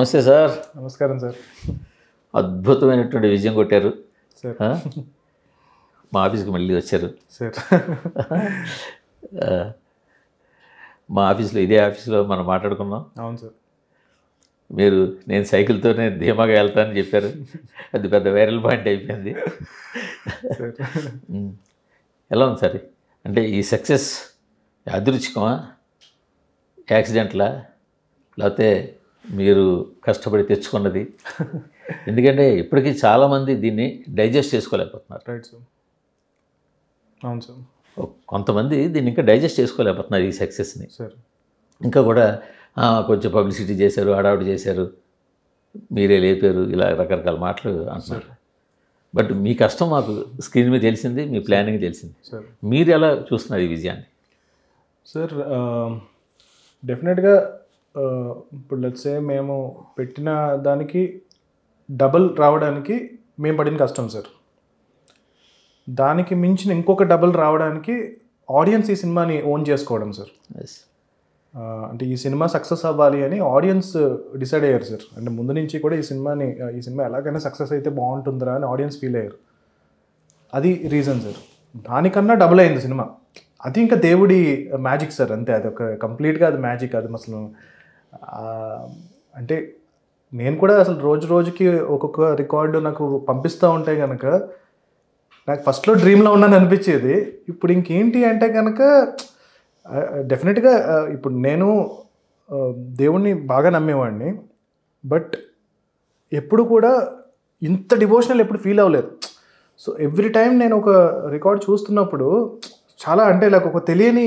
నమస్తే సార్. నమస్కారం సార్. అద్భుతమైనటువంటి విజయం కొట్టారు సార్. మా ఆఫీస్కి మళ్ళీ వచ్చారు సార్. మా ఆఫీస్లో ఇదే ఆఫీస్లో మనం మాట్లాడుకున్నాం. అవును సార్. మీరు నేను సైకిల్తోనే ధీమాగా వెళ్తానని చెప్పారు. అది పెద్ద వైరల్ పాయింట్ అయిపోయింది. ఎలా ఉంది సార్? అంటే ఈ సక్సెస్ అదృష్టమా, యాక్సిడెంట్లా, లేకపోతే మీరు కష్టపడి తెచ్చుకున్నది? ఎందుకంటే ఇప్పటికీ చాలామంది దీన్ని డైజెస్ట్ చేసుకోలేకపోతున్నారు. Right sir. అవును సార్. కొంతమంది దీన్ని ఇంకా డైజెస్ట్ చేసుకోలేకపోతున్నారు ఈ సక్సెస్ని. సార్ ఇంకా కూడా కొంచెం పబ్లిసిటీ చేశారు, హడావుడి చేశారు, మీరే లేపారు, ఇలా రకరకాల మాటలు అంటున్నారు. బట్ మీ కష్టం మాకు స్క్రీన్ మీద తెలిసింది, మీ ప్లానింగ్ తెలిసింది. సార్ మీరు ఎలా చూస్తున్నారు ఈ విజయాన్ని? సార్ డెఫినెట్గా ఇప్పుడు లెట్స్ సే మేము పెట్టిన దానికి డబుల్ రావడానికి మేము పడిన కష్టం సార్. దానికి మించిన ఇంకొక డబుల్ రావడానికి ఆడియన్స్ ఈ సినిమాని ఓన్ చేసుకోవడం సార్. అంటే ఈ సినిమా సక్సెస్ అవ్వాలి అని ఆడియన్స్ డిసైడ్ అయ్యారు సార్. అంటే ముందు నుంచి కూడా ఈ సినిమా ఎలాగైనా సక్సెస్ అయితే బాగుంటుందిరా అని ఆడియన్స్ ఫీల్ అయ్యారు. అది రీజన్ సార్. దానికన్నా డబుల్ అయింది సినిమా. అది ఇంకా దేవుడి మ్యాజిక్ సార్, అంతే. అది ఒక కంప్లీట్గా అది మ్యాజిక్. అది అసలు అంటే నేను కూడా అసలు రోజు రోజుకి ఒక్కొక్క రికార్డు నాకు పంపిస్తూ ఉంటే కనుక నాకు ఫస్ట్లో డ్రీమ్లో ఉన్నాను అనిపించేది. ఇప్పుడు ఇంకేంటి అంటే కనుక డెఫినెట్గా ఇప్పుడు నేను దేవుణ్ణి బాగా నమ్మేవాడిని, బట్ ఎప్పుడు కూడా ఇంత డివోషనల్ ఎప్పుడు ఫీల్ అవ్వలేదు. సో ఎవ్రీ టైం నేను ఒక రికార్డ్ చూస్తున్నప్పుడు చాలా అంటే నాకు ఒక తెలియని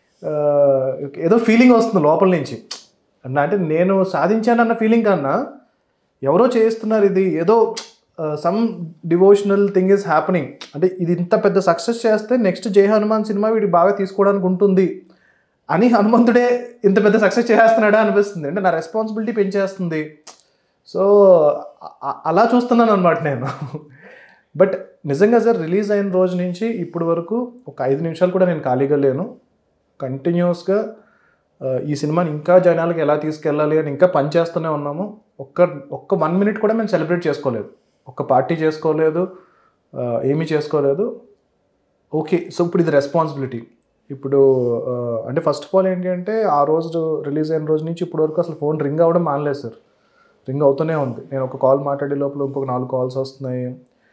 ఏదో ఫీలింగ్ వస్తుంది లోపల నుంచి. అంటే నేను సాధించానన్న ఫీలింగ్ కన్నా ఎవరో చేస్తున్నారు, ఇది ఏదో some devotional thing is happening. అంటే ఇది ఇంత పెద్ద సక్సెస్ చేస్తే నెక్స్ట్ జై హనుమాన్ సినిమా వీడికి బాగా తీసుకోవడానికి ఉంటుంది అని హనుమంతుడే ఇంత పెద్ద సక్సెస్ చేస్తున్నాడా అనిపిస్తుంది. అంటే నా రెస్పాన్సిబిలిటీ పెంచేస్తుంది. సో అలా చూస్తున్నాను అనమాట నేను. బట్ నిజంగా సార్ రిలీజ్ అయిన రోజు నుంచి ఇప్పుడు వరకు ఒక 5 నిమిషాలు కూడా నేను ఖాళీగా లేను. కంటిన్యూస్గా ఈ సినిమాని ఇంకా జనాలకి ఎలా తీసుకెళ్ళాలి అని ఇంకా పనిచేస్తూనే ఉన్నాము. ఒక్క 1 మినిట్ కూడా మేము సెలబ్రేట్ చేసుకోలేదు, ఒక్క పార్టీ చేసుకోలేదు, ఏమీ చేసుకోలేదు. ఓకే, సో ఇప్పుడు ఇది రెస్పాన్సిబిలిటీ. ఇప్పుడు అంటే ఫస్ట్ ఆఫ్ ఆల్ ఏంటి అంటే ఆ రోజు రిలీజ్ అయిన రోజు నుంచి ఇప్పటి వరకు అసలు ఫోన్ రింగ్ అవ్వడం మానలేదు సార్. రింగ్ అవుతూనే ఉంది. నేను ఒక కాల్ మాట్లాడే లోపల ఇంకొక 4 కాల్స్ వస్తున్నాయి.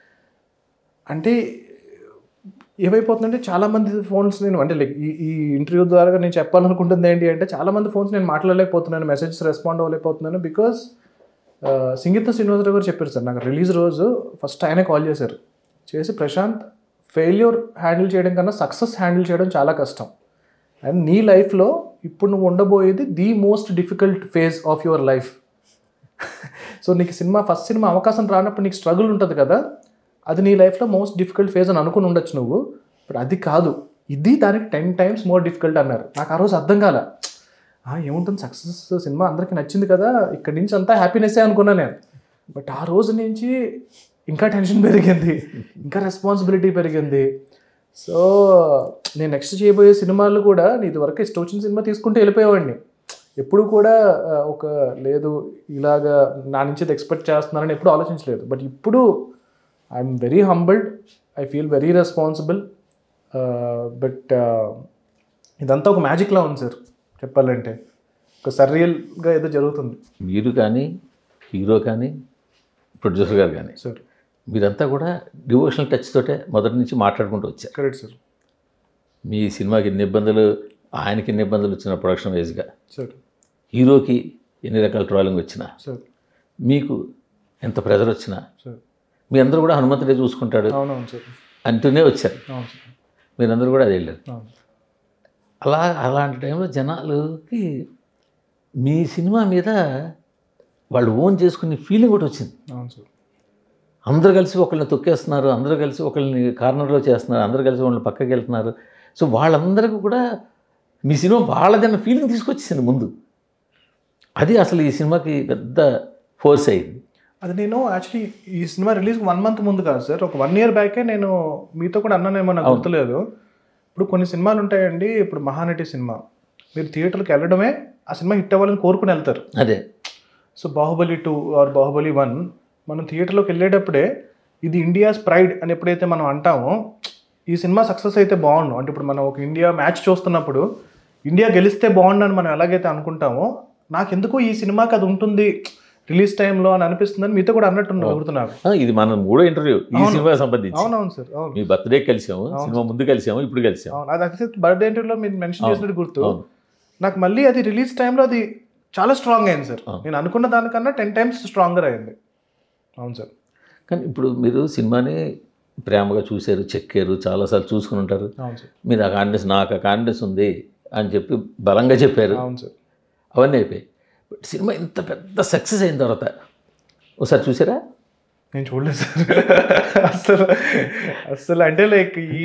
అంటే ఏమైపోతుందంటే చాలామంది ఫోన్స్ నేను అంటే లైక్ ఈ ఇంటర్వ్యూ ద్వారా నేను చెప్పాలనుకుంటుంది ఏంటి అంటే చాలామంది ఫోన్స్ నేను మాట్లాడలేకపోతున్నాను, మెసేజెస్ రెస్పాండ్ అవ్వలేకపోతున్నాను. బికాజ్ సంగీత శ్రీనివాసరావు గారు చెప్పారు సార్ నాకు రిలీజ్ రోజు ఫస్ట్ ఆయనే కాల్ చేశారు. చేసి ప్రశాంత్, ఫెయిల్యూర్ హ్యాండిల్ చేయడం కన్నా సక్సెస్ హ్యాండిల్ చేయడం చాలా కష్టం, అండ్ నీ లైఫ్లో ఇప్పుడు నువ్వు ఉండబోయేది the most difficult phase of your life. So నీకు ఫస్ట్ సినిమా అవకాశం రానప్పుడు నీకు స్ట్రగుల్ ఉంటుంది కదా, అది నీ లైఫ్లో మోస్ట్ డిఫికల్ట్ ఫేజ్ అని అనుకుని ఉండొచ్చు నువ్వు, బట్ అది కాదు, ఇది దానికి 10 times మోర్ డిఫికల్ట్ అన్నారు. నాకు ఆ రోజు అర్థం కాల. ఏముంటుంది సక్సెస్ సినిమా అందరికీ నచ్చింది కదా, ఇక్కడి నుంచి అంతా హ్యాపీనెస్సే అనుకున్నాను నేను. బట్ ఆ రోజు నుంచి ఇంకా టెన్షన్ పెరిగింది, ఇంకా రెస్పాన్సిబిలిటీ పెరిగింది. సో నేను నెక్స్ట్ చేయబోయే సినిమాలు కూడా ఇది వరకు ఇష్టం వచ్చిన సినిమా తీసుకుంటూ వెళ్ళిపోయేవాడిని. ఎప్పుడు కూడా ఒక లేదు ఇలాగా నా నుంచి ఇది ఎక్స్పెక్ట్ చేస్తున్నారని ఎప్పుడు ఆలోచించలేదు. బట్ ఇప్పుడు I'm very humbled, I feel very responsible. But ఇదంతా ఒక మ్యాజిక్లా ఉంది సార్ చెప్పాలంటే. ఒక సర్రియల్గా ఏదో జరుగుతుంది. మీరు కానీ, హీరో కానీ, ప్రొడ్యూసర్ గారు కానీ సార్ మీరంతా కూడా డివోషనల్ టచ్ తోటే మొదటి నుంచి మాట్లాడుకుంటూ వచ్చారు. Correct sir. మీ సినిమాకి ఎన్ని ఇబ్బందులు, ఆయనకి ఎన్ని ఇబ్బందులు వచ్చిన ప్రొడక్షన్ వైజ్గా, సార్ హీరోకి ఎన్ని రకాల ట్రోలింగ్ వచ్చినా, సార్ మీకు ఎంత ప్రెజర్ వచ్చినా, సార్ మీ అందరూ కూడా హనుమంతుడే చూసుకుంటాడు అవునవును సార్ అంటూనే వచ్చారు. అవును సార్. మీరందరూ కూడా అది వెళ్ళారు. అవును అలాంటి టైంలో జనాలకి మీ సినిమా మీద వాళ్ళు ఓన్ చేసుకునే ఫీలింగ్ కూడా వచ్చింది. అవును సార్. అందరూ కలిసి ఒకళ్ళని తొక్కేస్తున్నారు, అందరూ కలిసి ఒకళ్ళని కార్నర్లో చేస్తున్నారు, అందరూ కలిసి వాళ్ళని పక్కకి వెళ్తున్నారు. సో వాళ్ళందరికీ కూడా మీ సినిమా వాళ్ళదన్న ఫీలింగ్ తీసుకొచ్చేసింది ముందు. అది అసలు ఈ సినిమాకి పెద్ద ఫోర్స్ అయింది. అది నేను యాక్చువల్లీ ఈ సినిమా రిలీజ్కి 1 month ముందు కాదు సార్, ఒక 1 year బ్యాకే నేను మీతో కూడా అన్నానేమో నాకు గుర్తులేదు. ఇప్పుడు కొన్ని సినిమాలు ఉంటాయండి, ఇప్పుడు మహానటి సినిమా మీరు థియేటర్కి వెళ్ళడమే ఆ సినిమా హిట్ అవ్వాలని కోరుకుని వెళ్తారు. అదే సో బాహుబలి 2 ఆర్ బాహుబలి 1 మనం థియేటర్లోకి వెళ్ళేటప్పుడే ఇది ఇండియాస్ ప్రైడ్ అని ఎప్పుడైతే మనం అంటామో ఈ సినిమా సక్సెస్ అయితే బాగుండు. అంటే ఇప్పుడు మనం ఒక ఇండియా మ్యాచ్ చూస్తున్నప్పుడు ఇండియా గెలిస్తే బాగుండని మనం ఎలాగైతే అనుకుంటామో నాకెందుకు ఈ సినిమాకి అది ఉంటుంది రిలీజ్ టైంలో అని అనిపిస్తుందని మీతో కూడా అన్నట్టున్నారు. ఇది మన 3వ ఇంటర్వ్యూ ఈ సినిమా సంబంధించి. అవునవును సార్. అవును, మీ బర్త్డే కలిసాము, సినిమా ముందు కలిసాము, ఇప్పుడు కలిసాము. అవును, అది బర్త్డే ఇంటర్వ్యూలో మీరు మెన్షన్ చేసినట్టు గుర్తు. నాకు మళ్ళీ అది రిలీజ్ టైంలో అది చాలా స్ట్రాంగ్ అయింది సార్. నేను అనుకున్న దానికన్నా 10 times స్ట్రాంగర్ అయింది. అవును సార్. కానీ ఇప్పుడు మీరు సినిమాని ప్రేమగా చూశారు, చెక్కారు, చాలాసార్లు చూసుకుని ఉంటారు. అవును సార్. మీరు ఆ కాన్ఫిడెన్స్, నాకు ఆ కాన్ఫిడెన్స్ ఉంది అని చెప్పి బలంగా చెప్పారు. అవును సార్. అవన్నీ అయిపోయాయి. బట్ సినిమా ఇంత పెద్ద సక్సెస్ అయిన తర్వాత ఒకసారి చూసారా? నేను చూడలేదు సార్. అసలు అంటే లైక్ ఈ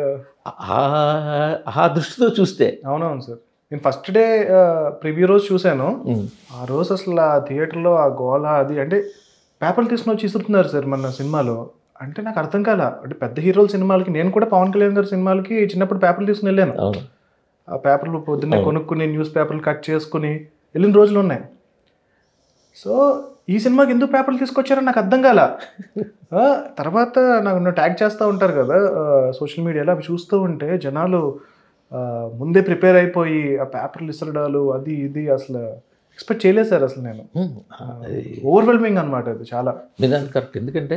ఆ దృష్టితో చూస్తే. అవునవును సార్. నేను ఫస్ట్ డే ప్రివ్యూ రోజు చూశాను. ఆ రోజు అసలు ఆ థియేటర్లో ఆ గోల అది అంటే పేపర్లు తీసుకుని వచ్చి ఇస్తున్నారు సార్ మన సినిమాలో. అంటే నాకు అర్థం కాల. అంటే పెద్ద హీరోల సినిమాలకి, నేను కూడా పవన్ కళ్యాణ్ గారి సినిమాలకి చిన్నప్పుడు పేపర్లు తీసుకుని వెళ్ళాను. ఆ పేపర్లు పొద్దున్నే కొనుక్కుని న్యూస్ పేపర్లు కట్ చేసుకుని వెళ్ళిన రోజులు ఉన్నాయి. సో ఈ సినిమాకి ఎందుకు పేపర్లు తీసుకొచ్చారని నాకు అర్థం కాల. తర్వాత నాకు ట్యాగ్ చేస్తూ ఉంటారు కదా సోషల్ మీడియాలో, అవి చూస్తూ ఉంటే జనాలు ముందే ప్రిపేర్ అయిపోయి ఆ పేపర్లు ఇసరడాలు అది ఇది అసలు ఎక్స్పెక్ట్ చేయలేదు సార్. అసలు నేను ఓవర్వెల్మింగ్ అనమాట అది చాలా. మీరు అది కరెక్ట్. ఎందుకంటే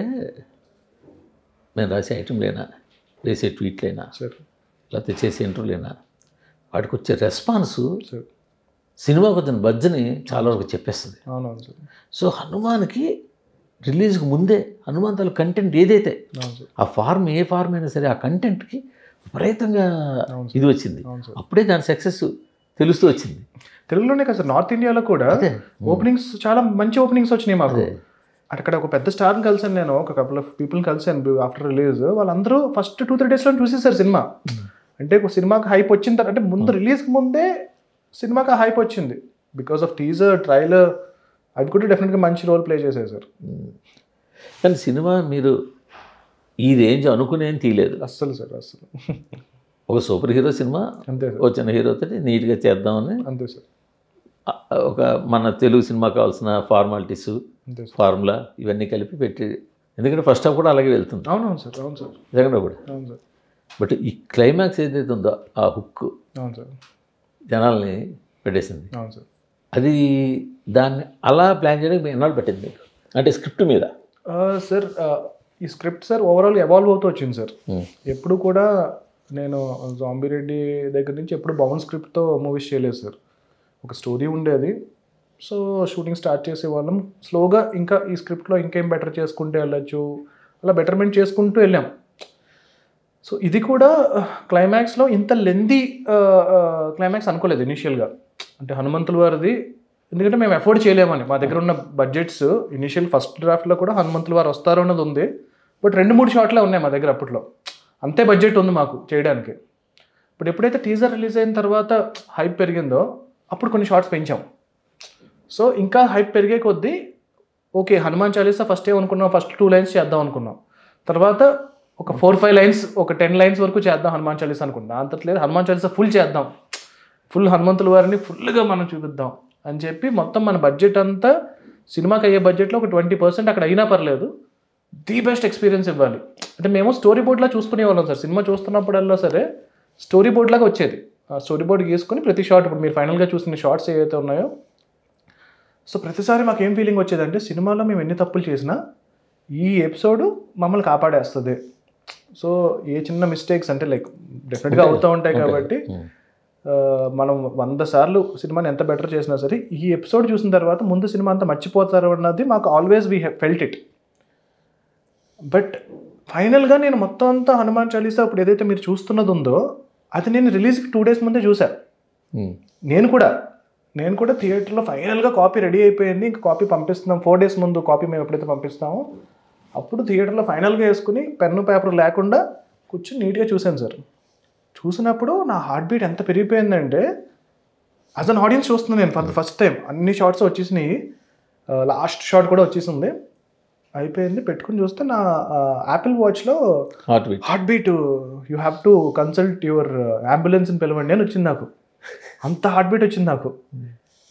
నేను రాసే ఐటెంలేనా, వేసే ట్వీట్లైనా, లేకపోతే చేసే ఇంటర్వ్యూలైనా వాటికి వచ్చే రెస్పాన్స్ సినిమాకు వచ్చిన బజ్జని చాలా వరకు చెప్పేస్తుంది. అవునవును సార్. సో హనుమాన్కి రిలీజ్కి ముందే హనుమాన్ తాలూకు కంటెంట్ ఏదైతే ఆ ఫార్మ్, ఏ ఫార్మ్ అయినా సరే ఆ కంటెంట్కి విపరీతంగా ఇది వచ్చింది. అప్పుడే దాని సక్సెస్ తెలుస్తూ వచ్చింది. తెలుగులోనే కదా సార్, నార్త్ ఇండియాలో కూడా ఓపెనింగ్స్ చాలా మంచి ఓపెనింగ్స్ వచ్చినాయి మాకు. అక్కడ ఒక పెద్ద స్టార్ని కలిసాను నేను, ఒక కపుల్ ఆఫ్ పీపుల్ని కలిసాను ఆఫ్టర్ రిలీజ్. వాళ్ళందరూ ఫస్ట్ 2-3 daysలో చూసేసారు సినిమా. అంటే ఒక సినిమాకి హైప్ వచ్చిన తర్వాత, అంటే ముందు రిలీజ్కి ముందే సినిమాకి హైప్ వచ్చింది బికాస్ ఆఫ్ టీజర్, ట్రైలర్, అవి కూడా డెఫినెట్గా మంచి రోల్ ప్లే చేశాయి సార్. కానీ సినిమా మీరు ఈ రేంజ్ అనుకునేం తీయలేదు అస్సలు సార్, అస్సలు. ఒక సూపర్ హీరో సినిమా, అంతే సార్, వచ్చిన హీరోతో నీట్గా చేద్దామని, అంతే సార్. ఒక మన తెలుగు సినిమా కావాల్సిన ఫార్మాలిటీస్, అంతే సార్, ఫార్ములా ఇవన్నీ కలిపి పెట్టి, ఎందుకంటే ఫస్ట్ హాఫ్ కూడా అలాగే వెళ్తుంది. అవునవును సార్, అవును సార్, నిజంగా కూడా. అవును సార్. బట్ ఈ క్లైమాక్స్ ఏదైతే ఉందో ఆ హుక్ అవును సార్, జనాల్ని పెట్టేసింది. అవును సార్. అది దాన్ని అలా ప్లాన్ చేయడానికి మీరు ఎన్నాళ్ళు పట్టింది మీకు, అంటే స్క్రిప్ట్ మీద? సార్ ఈ స్క్రిప్ట్ సార్ ఓవరాల్ ఎవాల్వ్ అవుతూ వచ్చింది సార్. ఎప్పుడు కూడా నేను జాంబిరెడ్డి దగ్గర నుంచి ఎప్పుడు బాగుంది స్క్రిప్ట్తో మూవీస్ చేయలేదు సార్. ఒక స్టోరీ ఉండేది, సో షూటింగ్ స్టార్ట్ చేసేవాళ్ళం. స్లోగా ఇంకా ఈ స్క్రిప్ట్లో ఇంకేం బెటర్ చేసుకుంటూ వెళ్ళచ్చు, అలా బెటర్మెంట్ చేసుకుంటూ వెళ్ళాం. సో ఇది కూడా క్లైమాక్స్లో ఇంత లెందీ క్లైమాక్స్ అనుకోలేదు ఇనీషియల్గా. అంటే హనుమంతుల వారిది, ఎందుకంటే మేము అఫోర్డ్ చేయలేమని, మా దగ్గర ఉన్న బడ్జెట్స్ ఇనీషియల్ ఫస్ట్ డ్రాఫ్ట్లో కూడా హనుమంతుల వారు వస్తారు అన్నది ఉంది. బట్ 2-3 షాట్లే ఉన్నాయి మా దగ్గర అప్పట్లో, అంతే బడ్జెట్ ఉంది మాకు చేయడానికి. ఇప్పుడు ఎప్పుడైతే టీజర్ రిలీజ్ అయిన తర్వాత హైప్ పెరిగిందో అప్పుడు కొన్ని షార్ట్స్ పెంచాం. సో ఇంకా హైప్ పెరిగే కొద్దీ ఓకే హనుమాన్ చాలీసా ఫస్ట్ ఏమనుకున్నాం, ఫస్ట్ 2 lines చేద్దాం అనుకున్నాం. తర్వాత ఒక 4-5 lines, ఒక 10 lines వరకు చేద్దాం హనుమాన్ చాలీసా అనుకున్నాం. అంతట్లేదు హనుమాన్ చాలీసా ఫుల్ చేద్దాం, ఫుల్ హనుమంతుల వారిని ఫుల్గా మనం చూపిద్దాం అని చెప్పి మొత్తం మన బడ్జెట్ అంతా, సినిమాకి అయ్యే బడ్జెట్లో ఒక 20% అక్కడ అయినా పర్లేదు, ది బెస్ట్ ఎక్స్పీరియన్స్ ఇవ్వాలి. అంటే మేము స్టోరీ బోర్డ్లా చూసుకునేవాళ్ళం సార్. సినిమా చూస్తున్నప్పుడల్లా సరే స్టోరీ బోర్డ్ లాగా వచ్చేది. ఆ స్టోరీ బోర్డ్ గీసుకొని ప్రతి షాట్, ఇప్పుడు మీరు ఫైనల్గా చూసిన షార్ట్స్ ఏవైతే ఉన్నాయో, సో ప్రతిసారి మాకు ఏం ఫీలింగ్ వచ్చేదంటే సినిమాలో మేము ఎన్ని తప్పులు చేసినా ఈ ఎపిసోడ్ మమ్మల్ని కాపాడేస్తుంది. సో ఏ చిన్న మిస్టేక్స్ అంటే లైక్ డెఫినెట్గా అవుతూ ఉంటాయి కాబట్టి మనం 100 సార్లు సినిమాని ఎంత బెటర్ చేసినా సరే ఈ ఎపిసోడ్ చూసిన తర్వాత ముందు సినిమా అంతా మర్చిపోతారు అన్నది మాకు always we felt it. But ఫైనల్గా నేను మొత్తం అంతా హనుమాన్ చాలీసా ఇప్పుడు ఏదైతే మీరు చూస్తున్నది ఉందో అది నేను రిలీజ్కి 2 days ముందే చూశాను. నేను కూడా థియేటర్లో ఫైనల్గా కాపీ రెడీ అయిపోయింది, ఇంకా కాపీ పంపిస్తున్నాం. 4 days ముందు కాపీ మేము ఎప్పుడైతే పంపిస్తామో అప్పుడు థియేటర్లో ఫైనల్గా వేసుకుని పెన్ను పేపర్ లేకుండా కూర్చొని నీట్గా చూశాను సార్. చూసినప్పుడు నా హార్ట్ బీట్ ఎంత పెరిగిపోయిందంటే, యాజ్ అన్ ఆడియన్స్ చూస్తున్నాను నేను ఫర్ ద ఫస్ట్ టైం. అన్ని షార్ట్స్ వచ్చేసినాయి, లాస్ట్ షాట్ కూడా వచ్చేసింది, అయిపోయింది. పెట్టుకుని చూస్తే నా యాపిల్ వాచ్లో heart beat you have to consult your అంబులెన్స్ని పిలవండి అని వచ్చింది నాకు. అంత హార్ట్ బీట్ వచ్చింది నాకు.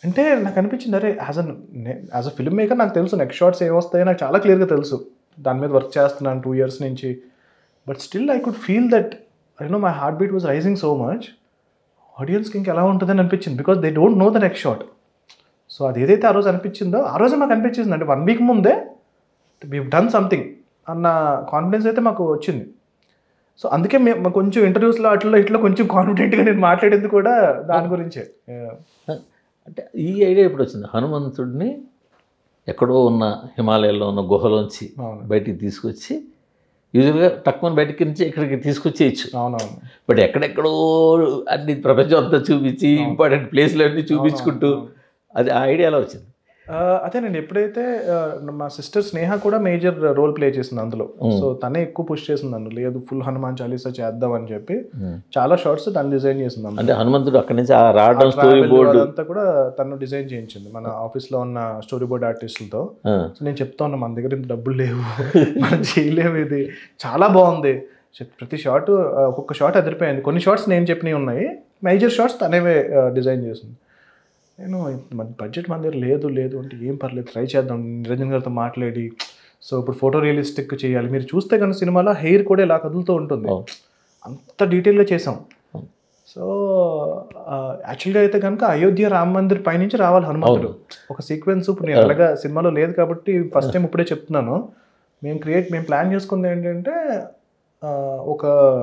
అంటే నాకు అనిపించింది అరే యాజ్ అ ఫిల్మ్ మేకర్ నాకు తెలుసు నెక్స్ట్ షార్ట్స్ ఏమొస్తాయో నాకు చాలా క్లియర్గా తెలుసు, దాని మీద వర్క్ చేస్తున్నాను 2 years నుంచి. But still I could feel that my heart beat was rising so much. ఆడియన్స్కి ఇంకా ఎలా ఉంటుందని అనిపించింది, because they don't know the next shot. So అది ఏదైతే ఆ రోజు అనిపించిందో ఆ రోజే మాకు అనిపించింది అంటే 1 week ముందే వీ డన్ సంథింగ్ అన్న కాన్ఫిడెన్స్ అయితే మాకు వచ్చింది. సో అందుకే మేము కొంచెం ఇంటర్వ్యూస్లో అట్లా ఇట్లా కొంచెం కాన్ఫిడెంట్గా నేను మాట్లాడేది కూడా దాని గురించే. అంటే ఈ ఐడియా ఎప్పుడు వచ్చింది? హనుమంతుడిని ఎక్కడో ఉన్న హిమాలయాల్లో ఉన్న గుహలోంచి బయటికి తీసుకొచ్చి యూజువల్గా తక్కువ బయటికి నుంచి ఇక్కడికి తీసుకొచ్చేయచ్చు. అవునవును. బట్ ఎక్కడెక్కడో అన్ని ప్రపంచం అంతా చూపించి ఇంపార్టెంట్ ప్లేస్లు అన్నీ చూపించుకుంటూ అది ఆ ఐడియా ఎలా వచ్చింది? అదేనండి, ఎప్పుడైతే మా సిస్టర్ స్నేహ కూడా మేజర్ రోల్ ప్లే చేసింది అందులో. సో తనే ఎక్కువ పుష్ చేసింది అందులో, లేదు ఫుల్ హనుమాన్ చాలీసా చేద్దాం అని చెప్పి చాలా షార్ట్స్ తను డిజైన్ చేసింది. అంటే హనుమంతుడు అక్కడి నుంచి రావడం స్టోరీ బోర్డు అంతా కూడా తను డిజైన్ చేయించింది మన ఆఫీస్లో ఉన్న స్టోరీ బోర్డ్ ఆర్టిస్టులతో. సో నేను చెప్తా ఉన్నా మన దగ్గర ఇంత డబ్బులు లేవు, మనం చేయలేము, ఇది చాలా బాగుంది. ప్రతి షాట్ ఒక్కొక్క షాట్ అదిరిపోయింది. కొన్ని షాట్స్ నేను చెప్పినవి ఉన్నాయి, మేజర్ షాట్స్ తనేవే డిజైన్ చేసింది. నేను బడ్జెట్ మన దగ్గర లేదు అంటే ఏం పర్లేదు ట్రై చేద్దాం నిరంజన్ గారితో మాట్లాడి. సో ఇప్పుడు ఫోటో రియలిస్టిక్ చేయాలి. మీరు చూస్తే కనుక సినిమాలో హెయిర్ కూడా ఇలా కదులుతూ ఉంటుంది, అంత డీటెయిల్గా చేసాం. సో యాక్చువల్గా అయితే కనుక అయోధ్య రామ మందిర్ పైనుంచి రావాలి హనుమంతుడు ఒక సీక్వెన్స్. ఇప్పుడు నేను అలాగా సినిమాలో లేదు కాబట్టి ఫస్ట్ టైం ఇప్పుడే చెప్తున్నాను. మేము ప్లాన్ చేసుకుంది ఏంటంటే ఒక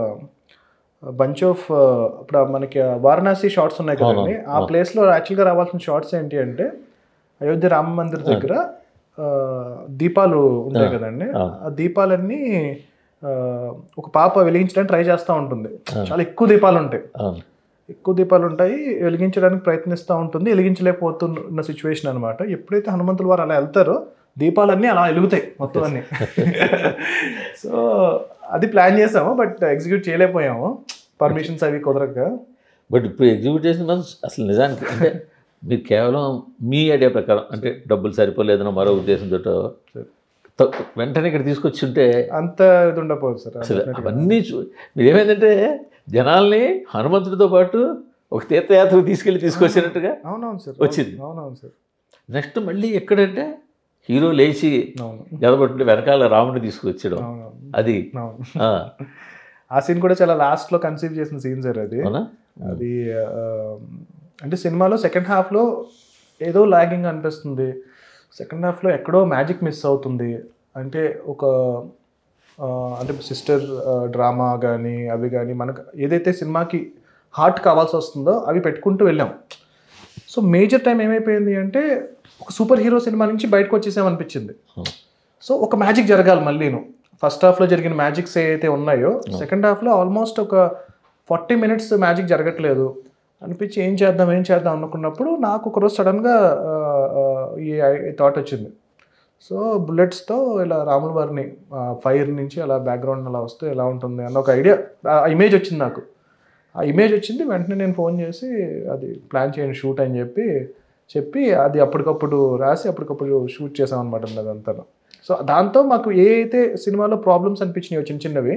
బంచ్ ఆఫ్ ఇప్పుడు మనకి వారణాసి షార్ట్స్ ఉన్నాయి కదండి, ఆ ప్లేస్లో యాక్చువల్గా రావాల్సిన షార్ట్స్ ఏంటి అంటే అయోధ్య రామ మందిర్ దగ్గర దీపాలు ఉంటాయి కదండి, ఆ దీపాలన్నీ ఒక పాప వెలిగించడానికి ట్రై చేస్తూ ఉంటుంది. చాలా ఎక్కువ దీపాలు ఉంటాయి, వెలిగించడానికి ప్రయత్నిస్తూ ఉంటుంది, వెలిగించలేకపోతున్న సిచ్యువేషన్ అనమాట. ఎప్పుడైతే హనుమంతుల వారు అలా వెళ్తారో దీపాలన్నీ అలా వెలుగుతాయి మొత్తం అన్నీ. సో అది ప్లాన్ చేసాము బట్ ఎగ్జిక్యూట్ చేయలేకపోయాము, పర్మిషన్స్ అవి కుదరక. బట్ ఇప్పుడు ఎగ్జిక్యూట్ చేసిన అసలు నిజానికి అంటే మీరు కేవలం మీ ఐడియా ప్రకారం అంటే డబ్బులు సరిపోలేదనో మరో ఉద్దేశంతో వెంటనే ఇక్కడ తీసుకొచ్చి ఉంటే అంత ఇది ఉండకపోదు సార్. అసలు అవన్నీ మీరు ఏమైందంటే జనాల్ని హనుమంతుడితో పాటు ఒక తీర్థయాత్రకు తీసుకొచ్చినట్టుగా అవునవును సార్ వచ్చింది. అవునవును సార్. నెక్స్ట్ మళ్ళీ ఎక్కడంటే హీరో లేచి గదబట్టు వెనకాల రాముడిని తీసుకొచ్చడం, అది ఆ సీన్ కూడా చాలా లాస్ట్లో కన్సీవ్ చేసిన సీన్ సార్ అది. అది అంటే సినిమాలో సెకండ్ హాఫ్లో ఏదో లాగింగ్ అనిపిస్తుంది, సెకండ్ హాఫ్లో ఎక్కడో మ్యాజిక్ మిస్ అవుతుంది. అంటే అంటే సిస్టర్ డ్రామా కానీ అవి కానీ మనకు ఏదైతే సినిమాకి హార్ట్ కావాల్సి వస్తుందో అవి పెట్టుకుంటూ వెళ్ళాం. సో మేజర్ టైం ఏమైపోయింది అంటే ఒక సూపర్ హీరో సినిమా నుంచి బయటకు వచ్చేసామనిపించింది. సో ఒక మ్యాజిక్ జరగాలి మళ్ళీను. ఫస్ట్ హాఫ్లో జరిగిన మ్యాజిక్స్ ఏవైతే ఉన్నాయో సెకండ్ హాఫ్లో ఆల్మోస్ట్ ఒక 40 minutes మ్యాజిక్ జరగట్లేదు అనిపించి ఏం చేద్దాం అనుకున్నప్పుడు నాకు ఒకరోజు సడన్గా ఈ థాట్ వచ్చింది. సో బుల్లెట్స్తో ఇలా రాముల వారిని ఫైర్ నుంచి అలా బ్యాక్గ్రౌండ్ అలా వస్తే ఎలా ఉంటుంది అన్న ఒక ఐడియా, ఆ ఇమేజ్ వచ్చింది నాకు. ఆ ఇమేజ్ వచ్చింది వెంటనే నేను ఫోన్ చేసి అది ప్లాన్ చేయండి షూట్ అని చెప్పి అది అప్పటికప్పుడు రాసి అప్పటికప్పుడు షూట్ చేసాం అనమాట అదంతా. సో దాంతో మాకు ఏ అయితే సినిమాలో ప్రాబ్లమ్స్ అనిపించినాయో చిన్నవి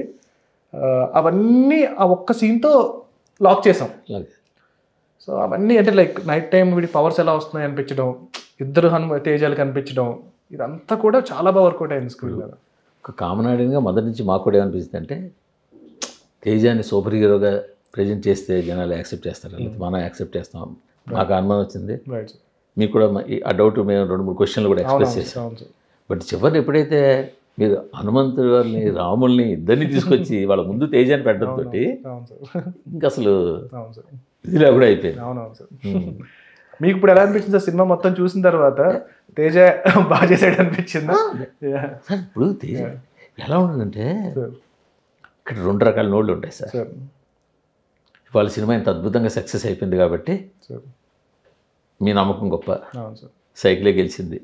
అవన్నీ ఆ ఒక్క సీన్తో లాక్ చేసాం. సో అవన్నీ అంటే లైక్ నైట్ టైం వీడి పవర్స్ ఎలా వస్తున్నాయి అనిపించడం, ఇద్దరు తేజాలు కనిపించడం, ఇదంతా కూడా చాలా బాగా వర్కౌట్ అయింది స్క్రీన్ మీద. ఒక కామన్ ఆడియన్గా మొదటి నుంచి మాకు కూడా ఏమనిపిస్తుంది అంటే తేజాన్ని సూపర్ హీరోగా ప్రజెంట్ చేస్తే జనాలు యాక్సెప్ట్ చేస్తారు, లేదా మనం యాక్సెప్ట్ చేస్తాం. మాకు అనుమానం వచ్చింది, మీకు కూడా ఆ డౌట్ మేము 2-3 questions కూడా ఎక్స్ప్రెస్ చేసాం. బట్ చివరిని ఎప్పుడైతే మీరు హనుమంతుడి వారిని రాముల్ని ఇద్దరిని తీసుకొచ్చి వాళ్ళ ముందు తేజాన్ని పెట్టడంతో ఇంకా అసలు ఇదిలా కూడా అయిపోయింది. అవునవును సార్. మీకు ఇప్పుడు ఎలా అనిపించింది సార్ సినిమా మొత్తం చూసిన తర్వాత? తేజ బాగా చేసాడు అనిపించిందా? సార్ ఇప్పుడు తేజ ఎలా ఉంటుందంటే ఇక్కడ 2 రకాల నోళ్ళు ఉంటాయి సార్. వాళ్ళ సినిమా ఇంత అద్భుతంగా సక్సెస్ అయిపోయింది కాబట్టి మీ నమ్మకం గొప్ప, సైకిలే గెలిచింది,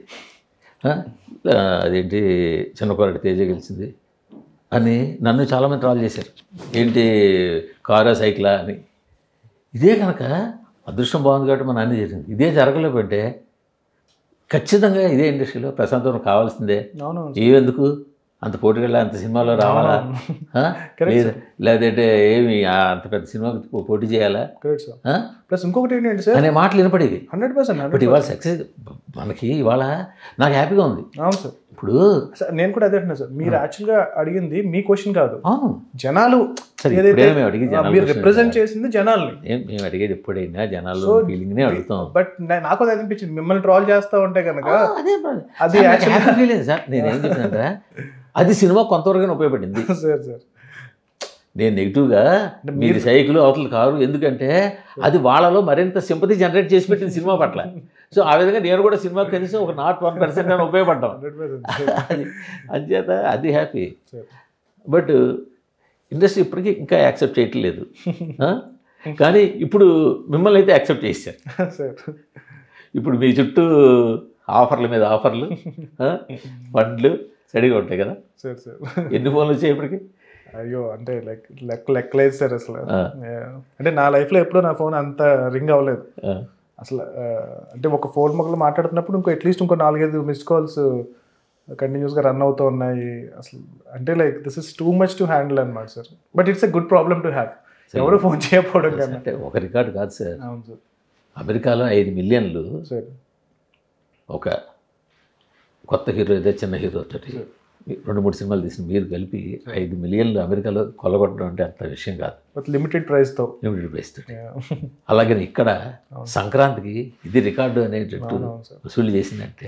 అదేంటి చిన్నకోరటి తేజ గెలిచింది అని నన్ను చాలామంది ట్రాల్ చేశారు, ఏంటి కారా సైకిలా అని. ఇదే కనుక అదృష్టం బాగుంది కాబట్టి మన అన్నీ జరిగింది. ఇదే జరగలేకపోతే ఖచ్చితంగా ఇదే ఇండస్ట్రీలో ప్రశాంతం కావాల్సిందే. ఏవెందుకు అంత పోటీగా అంత సినిమాలో రావాలా? లేదంటే ఏమి అంత పెద్ద సినిమాకి పోటీ చేయాలా ప్లస్ ఇంకొకటి ఏంటంటే సార్ అనే మాటలు వినపడేది. 100%. బట్ ఇవాళ సక్సెస్ మనకి ఇవాళ నాకు హ్యాపీగా ఉంది. అవును సార్. ఇప్పుడు నేను కూడా అదే అంటున్నా సార్, మీరు యాక్చువల్గా అడిగింది మీ క్వశ్చన్ కాదు, అవును జనాలు మీరు రిప్రజెంట్ చేసింది జనాల్ని. మేము అడిగేది ఎప్పుడైనా జనాలు ఫీలింగ్నే అడుగుతాం. బట్ నాకు అది అనిపించింది, మిమ్మల్ని ట్రాల్ చేస్తూ ఉంటే కనుక అది హ్యాపీ ఫీలింగ్ సార్. నేనేం చెప్పినంటే అది సినిమా కొంతవరకు ఉపయోగపడింది సార్. సార్ నేను నెగిటివ్గా మీరు సైకిల్ అవతల కారు, ఎందుకంటే అది వాళ్ళలో మరింత సింపతి జనరేట్ చేసి పెట్టింది సినిమా పట్ల. సో ఆ విధంగా నేను కూడా సినిమా కనీసం ఒక 0.1% నేను ఉపయోగపడ్డాను. అది అంచేత అది హ్యాపీ. బట్ ఇండస్ట్రీ ఇప్పటికీ ఇంకా యాక్సెప్ట్ చేయట్లేదు. కానీ ఇప్పుడు మిమ్మల్ని అయితే యాక్సెప్ట్ చేశారు. ఇప్పుడు మీ చుట్టూ ఆఫర్ల మీద ఆఫర్లు, ఫండ్లు సరిగా ఉంటాయి కదా. ఎన్ని ఫోన్లు వచ్చాయి ఇప్పటికి? అయ్యో అంటే లెక్కలేదు సార్ అసలు. అంటే నా లైఫ్లో ఎప్పుడూ నా ఫోన్ అంత రింగ్ అవ్వలేదు అసలు. అంటే ఒక ఫోన్ మొక్కలు మాట్లాడుతున్నప్పుడు అట్లీస్ట్ ఇంకో 4-5 మిస్డ్ కాల్స్ కంటిన్యూస్గా రన్ అవుతూ ఉన్నాయి అసలు. అంటే this is too much to handle అనమాట sir. But it's a good problem to have, ఎవరు ఫోన్ చేయకపోవడం కన్నా. అంటే ఒక రికార్డు కాదు సార్. అవును సార్. అమెరికాలో 5 మిలియన్లు సార్ ఒక కొత్త హీరో ఏదో చిన్న హీరో తోటి 2-3 సినిమాలు తీసిన మీరు కలిపి 5 మిలియన్లు అమెరికాలో కొల్లగొట్టడం అంటే అంత విషయం కాదు. లిమిటెడ్ ప్రైస్తో. అలాగే ఇక్కడ సంక్రాంతికి ఇది రికార్డు అనేటట్టు వసూలు చేసిందంటే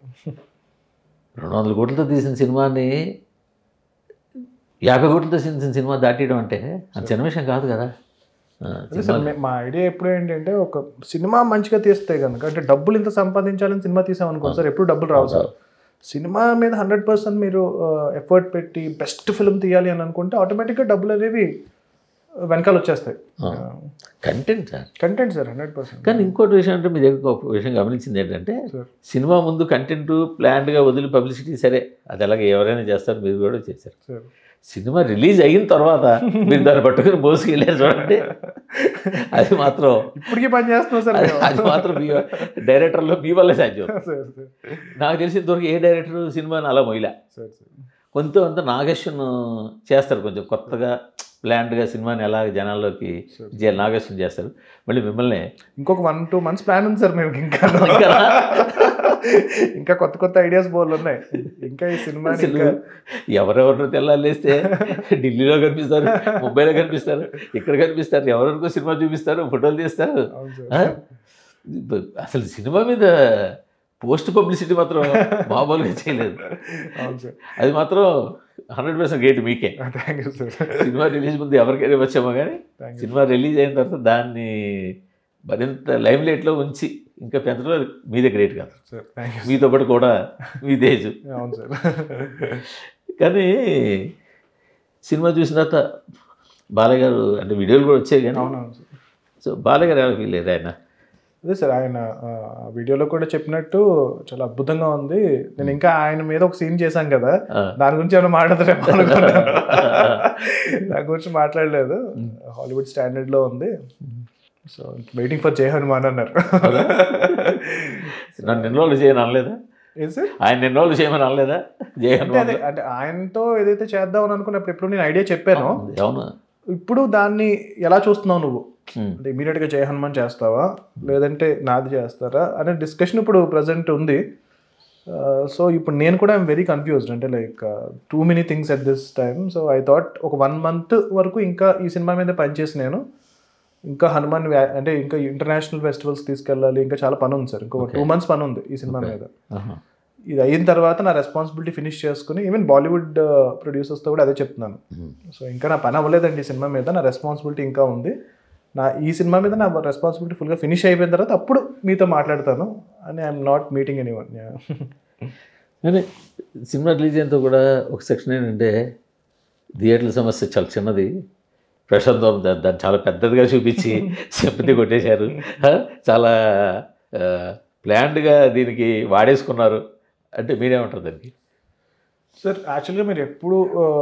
200 కోట్లతో తీసిన సినిమాని 50 కోట్లతో తీసిన సినిమా దాటియడం అంటే అంత చిన్న విషయం కాదు కదా. మా ఐడియా ఎప్పుడు ఏంటంటే, ఒక సినిమా మంచిగా తీస్తే కనుక, అంటే డబ్బులు ఇంత సంపాదించాలని సినిమా తీసామనుకోండి సార్, ఎప్పుడు డబ్బులు రావు సార్. సినిమా మీద 100% మీరు ఎఫర్ట్ పెట్టి బెస్ట్ ఫిల్మ్ తీయాలి అని అనుకుంటే ఆటోమేటిక్గా డబ్బులు అనేవి వెనకాల వచ్చేస్తాయి. Content sir 100%. కానీ ఇంకోటి విషయం అంటే, మీ దగ్గర ఒక విషయం గమనించింది ఏంటంటే, సినిమా ముందు కంటెంట్ ప్లాన్డ్గా వదిలి పబ్లిసిటీ సరే అది అలాగే ఎవరైనా చేస్తారు, మీరు కూడా చేశారు. సినిమా రిలీజ్ అయిన తర్వాత మీరు దాన్ని పట్టుకుని మోసుకెళ్ళారు చూడండి, అది మాత్రం ఇప్పటికీ పని చేస్తున్నాం సార్. అది మాత్రం మీ డైరెక్టర్లో మీ వల్లే సాధ్యం. నాకు తెలిసినంతవరకు ఏ డైరెక్టర్ సినిమాని అలా మొయ్యలే. కొంత నాగేశ్వన్ చేస్తారు, కొంచెం కొత్తగా ప్లాన్డ్గా సినిమాని ఎలా జనాల్లోకి నాగేశ్వన్ చేస్తారు. మళ్ళీ మిమ్మల్ని ఇంకొక 1-2 months ప్లాన్ ఉంది సార్ మేము. ఇంకా కొత్త ఐడియాస్ బోర్లు ఉన్నాయి. ఇంకా ఈ సినిమా ఎవరెవరినో తెల్లాలేస్తే ఢిల్లీలో కనిపిస్తారు, ముంబైలో కనిపిస్తారు, ఇక్కడ కనిపిస్తారు, ఎవరెవరికో సినిమా చూపిస్తారు, ఫోటోలు తీస్తారు. అసలు సినిమా మీద పోస్ట్ పబ్లిసిటీ మాత్రం మామూలుగా చేయలేదు. అది మాత్రం 100% గేట్ మీకే. సినిమా రిలీజ్ ముందు ఎవరికైనా వచ్చామో కానీ సినిమా రిలీజ్ అయిన తర్వాత దాన్ని మరింత లైమ్ లైట్లో ఉంచి ఇంకా పెంచడం మీదే గ్రేట్ కాదు, మీతో పాటు కూడా మీ తేజు. కానీ సినిమా చూసిన తర్వాత బాలయ్య గారు అంటే వీడియోలు కూడా వచ్చాయి కానీ, సో బాలయ్య గారు ఎలా ఫీల్ అయ్యారు ఆయన? అదే సార్, ఆయన వీడియోలో కూడా చెప్పినట్టు చాలా అద్భుతంగా ఉంది. నేను ఇంకా ఆయన మీద ఒక సీన్ చేశాను కదా, దాని గురించి ఏమైనా మాట్లాడతారేమో అనుకున్నాను. దాని గురించి మాట్లాడలేదు. హాలీవుడ్ స్టాండర్డ్లో ఉంది. సో వెయిటింగ్ ఫర్ జై హనుమాన్ అన్నారు. నన్ను ఎన్రోల్ చేయని అనలేదా? ఏం సార్, ఆయన ఎన్రోల్ చేయమని అనలేదా? జై హనుమాన్ అంటే ఆయనతో ఏదైతే చేద్దాం అని అనుకున్నప్పుడు ఎప్పుడు నేను ఐడియా చెప్పాను. అవును. ఇప్పుడు దాన్ని ఎలా చూస్తున్నావు నువ్వు అంటే, ఇమీడియట్గా జై హనుమాన్ చేస్తావా లేదంటే నాది చేస్తారా అనే డిస్కషన్ ఇప్పుడు ప్రజెంట్ ఉంది. సో ఇప్పుడు నేను కూడా ఐఎమ్ వెరీ కన్ఫ్యూజ్డ్. అంటే too many things at this time. So I thought ఒక 1 month వరకు ఇంకా ఈ సినిమా మీద పనిచేసి నేను ఇంకా హనుమాన్ అంటే ఇంకా ఇంటర్నేషనల్ ఫెస్టివల్స్ తీసుకెళ్ళాలి, ఇంకా చాలా పని ఉంది సార్. ఇంకొక 2 months పని ఉంది ఈ సినిమా మీద. ఇది అయిన తర్వాత నా రెస్పాన్సిబిలిటీ ఫినిష్ చేసుకుని, ఈవెన్ బాలీవుడ్ ప్రొడ్యూసర్స్తో కూడా అదే చెప్తున్నాను. సో ఇంకా నా పని అవ్వలేదండి ఈ సినిమా మీద, నా రెస్పాన్సిబిలిటీ ఇంకా ఉంది. ఈ సినిమా మీద నా రెస్పాన్సిబిలిటీ ఫుల్గా ఫినిష్ అయిపోయిన తర్వాత అప్పుడు మీతో మాట్లాడతాను అని ఐఎమ్ నాట్ మీటింగ్ ఎనీవన్. కానీ సినిమా రిలీజ్ అయినంత కూడా ఒక సెక్షన్ ఏంటంటే, థియేటర్ల సమస్య చాలా చిన్నది, ప్రశాంతం దాన్ని చాలా పెద్దదిగా చూపించి సింపతి కొట్టేశారు, చాలా ప్లాన్డ్గా దీనికి వాడేసుకున్నారు అంటే మీరేమంటారు దానికి? సార్ యాక్చువల్గా మీరు ఎప్పుడు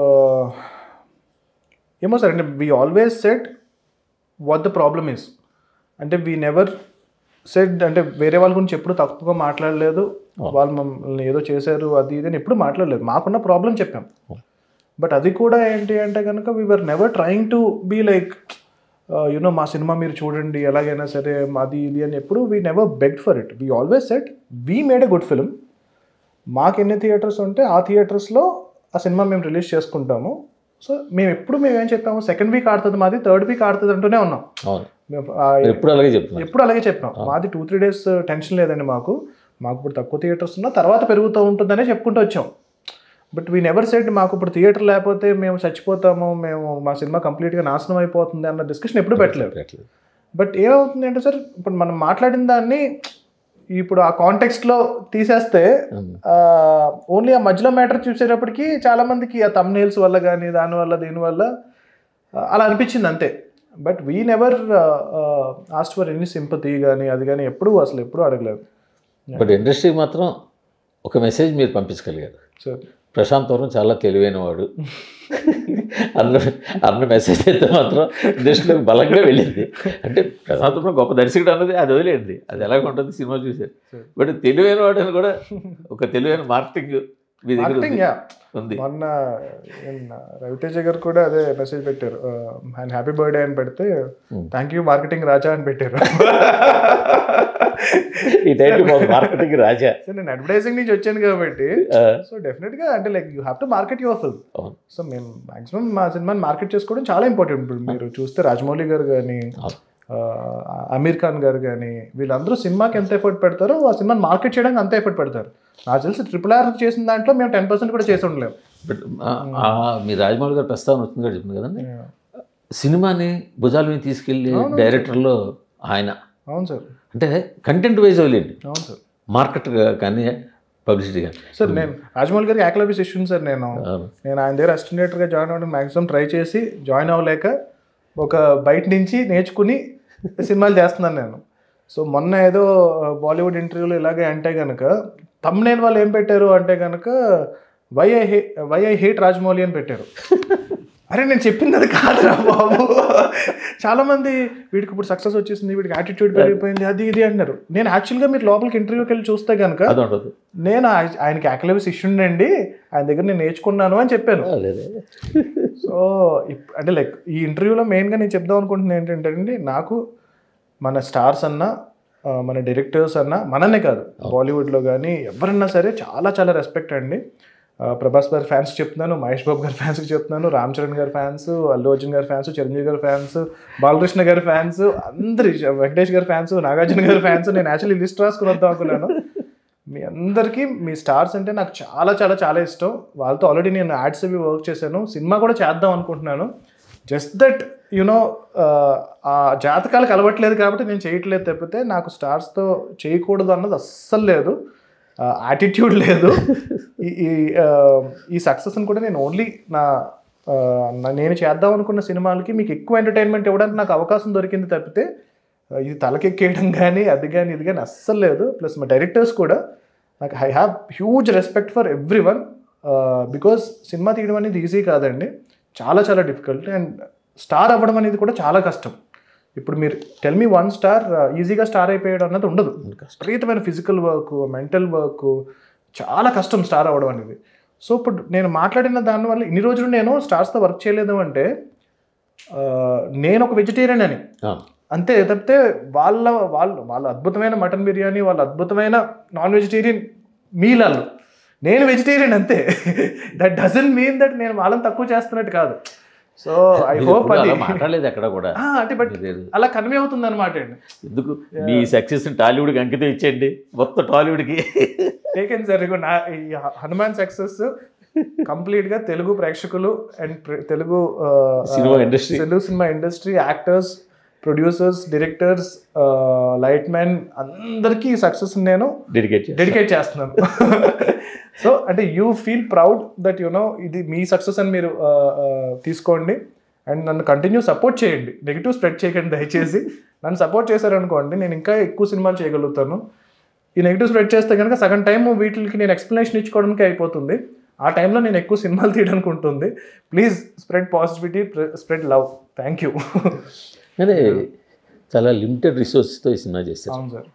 ఏమో సార్, అంటే we always said what the problem is. అంటే వీ నెవర్ సెడ్ అంటే వేరే వాళ్ళ గురించి ఎప్పుడు తక్కువగా మాట్లాడలేదు, వాళ్ళు మమ్మల్ని ఏదో చేశారు అది ఇది అని ఎప్పుడు మాట్లాడలేదు, మాకున్న ప్రాబ్లం చెప్పాం. బట్ అది కూడా ఏంటి అంటే కనుక we're never trying to be like you know మా సినిమా మీరు చూడండి ఎలాగైనా సరే అది ఇది అని ఎప్పుడు we never begged for it. We always said we made a good film, మాకు ఎన్ని థియేటర్స్ ఉంటే ఆ థియేటర్స్లో ఆ సినిమా మేము రిలీజ్ చేసుకుంటాము. సో మేము ఏం చెప్పాము, సెకండ్ వీక్ ఆడుతుంది మాది, థర్డ్ వీక్ ఆడుతుంది అంటూనే ఉన్నాం. ఎప్పుడు అలాగే చెప్పాం. మాది 2-3 డేస్ టెన్షన్ లేదండి, మాకు ఇప్పుడు తక్కువ థియేటర్స్ ఉన్నా తర్వాత పెరుగుతూ ఉంటుందనే చెప్పుకుంటూ వచ్చాం. బట్ వీ నెవర్ సెడ్ మాకు ఇప్పుడు థియేటర్ లేకపోతే మేము చచ్చిపోతాము, మా సినిమా కంప్లీట్గా నాశనం అయిపోతుంది అన్న డిస్కషన్ ఎప్పుడు పెట్టలేదు. బట్ ఏమవుతుంది అంటే సార్, ఇప్పుడు మనం మాట్లాడిన దాన్ని ఇప్పుడు ఆ కాంటెక్స్ట్లో తీసేస్తే ఓన్లీ ఆ మధ్యలో మ్యాటర్ చూసేటప్పటికి చాలామందికి ఆ థంబ్నెయిల్స్ వల్ల కానీ దానివల్ల దీనివల్ల అలా అనిపించింది అంతే. But we never asked for any sympathy కానీ అది కానీ ఎప్పుడు అడగలేదు. బట్ ఇండస్ట్రీకి మాత్రం ఒక మెసేజ్ మీరు పంపించగలిగారు. సార్ ప్రశాంత్ వరం చాలా తెలివైన వాడు అన్న మెసేజ్ అయితే మాత్రం ఇండస్ట్రీలోకి బలంగా వెళ్ళింది. అంటే ప్రశాంత్ వరం గొప్ప దర్శకుడు అన్నది అది వదిలేండి, అది ఎలాగ ఉంటుంది సినిమా చూసారు. బట్ తెలివైన వాడు అని కూడా ఒక తెలివైన మార్కెటింగ్ మీ దగ్గర ఉంది. మొన్న రవితేజ గారు కూడా అదే మెసేజ్ పెట్టారు, ఆయన హ్యాపీ బర్త్డే అని పెడితే థ్యాంక్ యూ మార్కెటింగ్ రాజా అని పెట్టారు. ఈ టైటిల్ మార్కెటింగ్ రాజా. నేను అడ్వర్టైజింగ్ నుంచి వచ్చాను కాబట్టి సో డెఫినెట్గా అంటే like you have to market your film. So మేము మాక్సిమం మా సినిమాని మార్కెట్ చేసుకోవడం చాలా ఇంపార్టెంట్. ఇప్పుడు మీరు చూస్తే రాజమౌళి గారు కానీ అమీర్ ఖాన్ గారు కానీ వీళ్ళందరూ సినిమాకి ఎంత ఎఫర్ట్ పెడతారో ఆ సినిమాని మార్కెట్ చేయడానికి అంత ఎఫర్ట్ పెడతారు. నాకు తెలిసి RRR చేసిన దాంట్లో మేము 10% కూడా చేసి ఉండలేము. బట్ మీ రాజమౌళి గారు ప్రస్తావన వచ్చింది కూడా చెప్పింది కదండి, సినిమాని భుజాల మీద తీసుకెళ్ళి డైరెక్టర్లో ఆయన. అవును సార్. అంటే కంటెంట్ వైజ్ వదిలేండి. అవును సార్. మార్కెట్ కానీ పబ్లిసిటీ కానీ. సార్ నేను రాజమౌళి గారికి యాక్లబీస్ ఇష్యూని సార్ నేను ఆయన దగ్గర అసిస్టెంట్ డైరెక్టర్గా జాయిన్ అవ్వడం మ్యాక్సిమం ట్రై చేసి జాయిన్ అవ్వలేక ఒక బయట నుంచి నేర్చుకుని సినిమాలు చేస్తున్నాను నేను. సో మొన్న ఏదో బాలీవుడ్ ఇంటర్వ్యూలో ఇలాగే అంటే కనుక థంబ్నెయిల్ వాళ్ళు ఏం పెట్టారు అంటే కనుక వై ఐ హేట్ రాజమౌళి అని పెట్టారు. అరే నేను చెప్పింది అది కాదురా బాబు, చాలామంది వీడికి ఇప్పుడు సక్సెస్ వచ్చేసింది, వీడికి యాటిట్యూడ్ పెరిగిపోయింది అది ఇది అంటున్నారు. నేను యాక్చువల్గా మీరు లోపలికి ఇంటర్వ్యూకి వెళ్ళి చూస్తే కనుక నేను ఆయనకి యాక్లబీస్ ఇష్యుండండి, ఆయన దగ్గర నేను నేర్చుకున్నాను అని చెప్పాను. సో అంటే లైక్ ఈ ఇంటర్వ్యూలో మెయిన్గా నేను చెప్దాం అనుకుంటున్నాను ఏంటంటే అండి, నాకు మన స్టార్స్ అన్నా మన డైరెక్టర్స్ అన్నా మననే కాదు బాలీవుడ్లో కానీ ఎవరన్నా సరే చాలా చాలా రెస్పెక్ట్ అండి. ప్రభాస్ గారి ఫ్యాన్స్ చెప్తున్నాను, మహేష్ బాబు గారి ఫ్యాన్స్కి చెప్తున్నాను, రామ్ చరణ్ గారి ఫ్యాన్స్, అల్లు అర్జున్ గారి ఫ్యాన్స్, చిరంజీవి గారి ఫ్యాన్స్, బాలకృష్ణ గారి ఫ్యాన్స్, అందరి వెంకటేష్ గారి ఫ్యాన్స్, నాగార్జున గారి ఫ్యాన్స్. నేను యాక్చువల్లీ లిస్ట్ రాసుకుని వద్దాం అనుకున్నాను. మీ అందరికీ మీ స్టార్స్ అంటే నాకు చాలా చాలా చాలా ఇష్టం. వాళ్ళతో ఆల్రెడీ నేను యాడ్స్ అవి వర్క్ చేశాను, సినిమా కూడా చేద్దాం అనుకుంటున్నాను. జస్ట్ దట్ యునో ఆ జాతకాలకు అలవట్లేదు కాబట్టి నేను చేయట్లేదు తప్పితే నాకు స్టార్స్తో చేయకూడదు అన్నది అస్సలు లేదు, యాటిట్యూడ్ లేదు. ఈ సక్సెస్ని కూడా నేను ఓన్లీ నేను చేద్దాం అనుకున్న సినిమాలకి మీకు ఎక్కువ ఎంటర్టైన్మెంట్ ఇవ్వడానికి నాకు అవకాశం దొరికింది తప్పితే ఇది తలకెక్కేయడం కానీ అది కానీ ఇది కానీ అస్సలు లేదు. ప్లస్ మా డైరెక్టర్స్ కూడా నాకు I have huge respect for every one, because సినిమా తీయడం అనేది ఈజీ కాదండి, చాలా చాలా డిఫికల్ట్. అండ్ స్టార్ అవ్వడం అనేది కూడా చాలా కష్టం. ఇప్పుడు మీరు టెల్ మీ వన్ స్టార్ ఈజీగా స్టార్ అయిపోయాడు అన్నది ఉండదు. విపరీతమైన ఫిజికల్ వర్క్, మెంటల్ వర్క్, చాలా కష్టం స్టార్ అవ్వడం అనేది. సో ఇప్పుడు నేను మాట్లాడిన దానివల్ల ఇన్ని రోజులు నేను స్టార్స్తో వర్క్ చేయలేదు అంటే నేను ఒక వెజిటేరియన్ అని అంతే తప్పితే వాళ్ళ అద్భుతమైన మటన్ బిర్యానీ, వాళ్ళ అద్భుతమైన నాన్ వెజిటేరియన్ మీల్ వాళ్ళు, నేను వెజిటేరియన్ అంతే. దట్ డజంట్ మీన్ దట్ నేను వాళ్ళని తక్కువ చేస్తున్నట్టు కాదు. సో ఐ హోప్ అది మాట్లాడలేదు ఎక్కడ కూడా అంటే బట్ అలా కన్వే అవుతుంది అనమాట అండి. ఎందుకు మీ సక్సెస్ టాలీవుడ్కి అంకితం ఇచ్చేయండి, మొత్తం టాలీవుడ్కి టేకెన్ సార్. నా ఈ హనుమాన్ సక్సెస్ కంప్లీట్గా తెలుగు ప్రేక్షకులు అండ్ తెలుగు సినిమా industry, actors, producers, directors, light man అందరికీ ఈ సక్సెస్ నేను డెడికేట్ చేస్తున్నాను. సో అంటే you feel proud that you know ఇది మీ సక్సెస్ అని మీరు తీసుకోండి అండ్ నన్ను కంటిన్యూ సపోర్ట్ చేయండి, నెగిటివ్ స్ప్రెడ్ చేయకండి దయచేసి. నన్ను సపోర్ట్ చేశారనుకోండి నేను ఇంకా ఎక్కువ సినిమాలు చేయగలుగుతాను. ఈ నెగిటివ్ స్ప్రెడ్ చేస్తే కనుక సగం టైం వీటికి నేను ఎక్స్ప్లెనేషన్ ఇచ్చుకోవడానికి అయిపోతుంది, ఆ టైంలో నేను ఎక్కువ సినిమాలు తీయడానికి ఉంటుంది. Please spread positivity, spread love. Thank you. అదే చాలా లిమిటెడ్ రిసోర్సెస్తో ఈ సినిమా చేశారు. అవును సార్.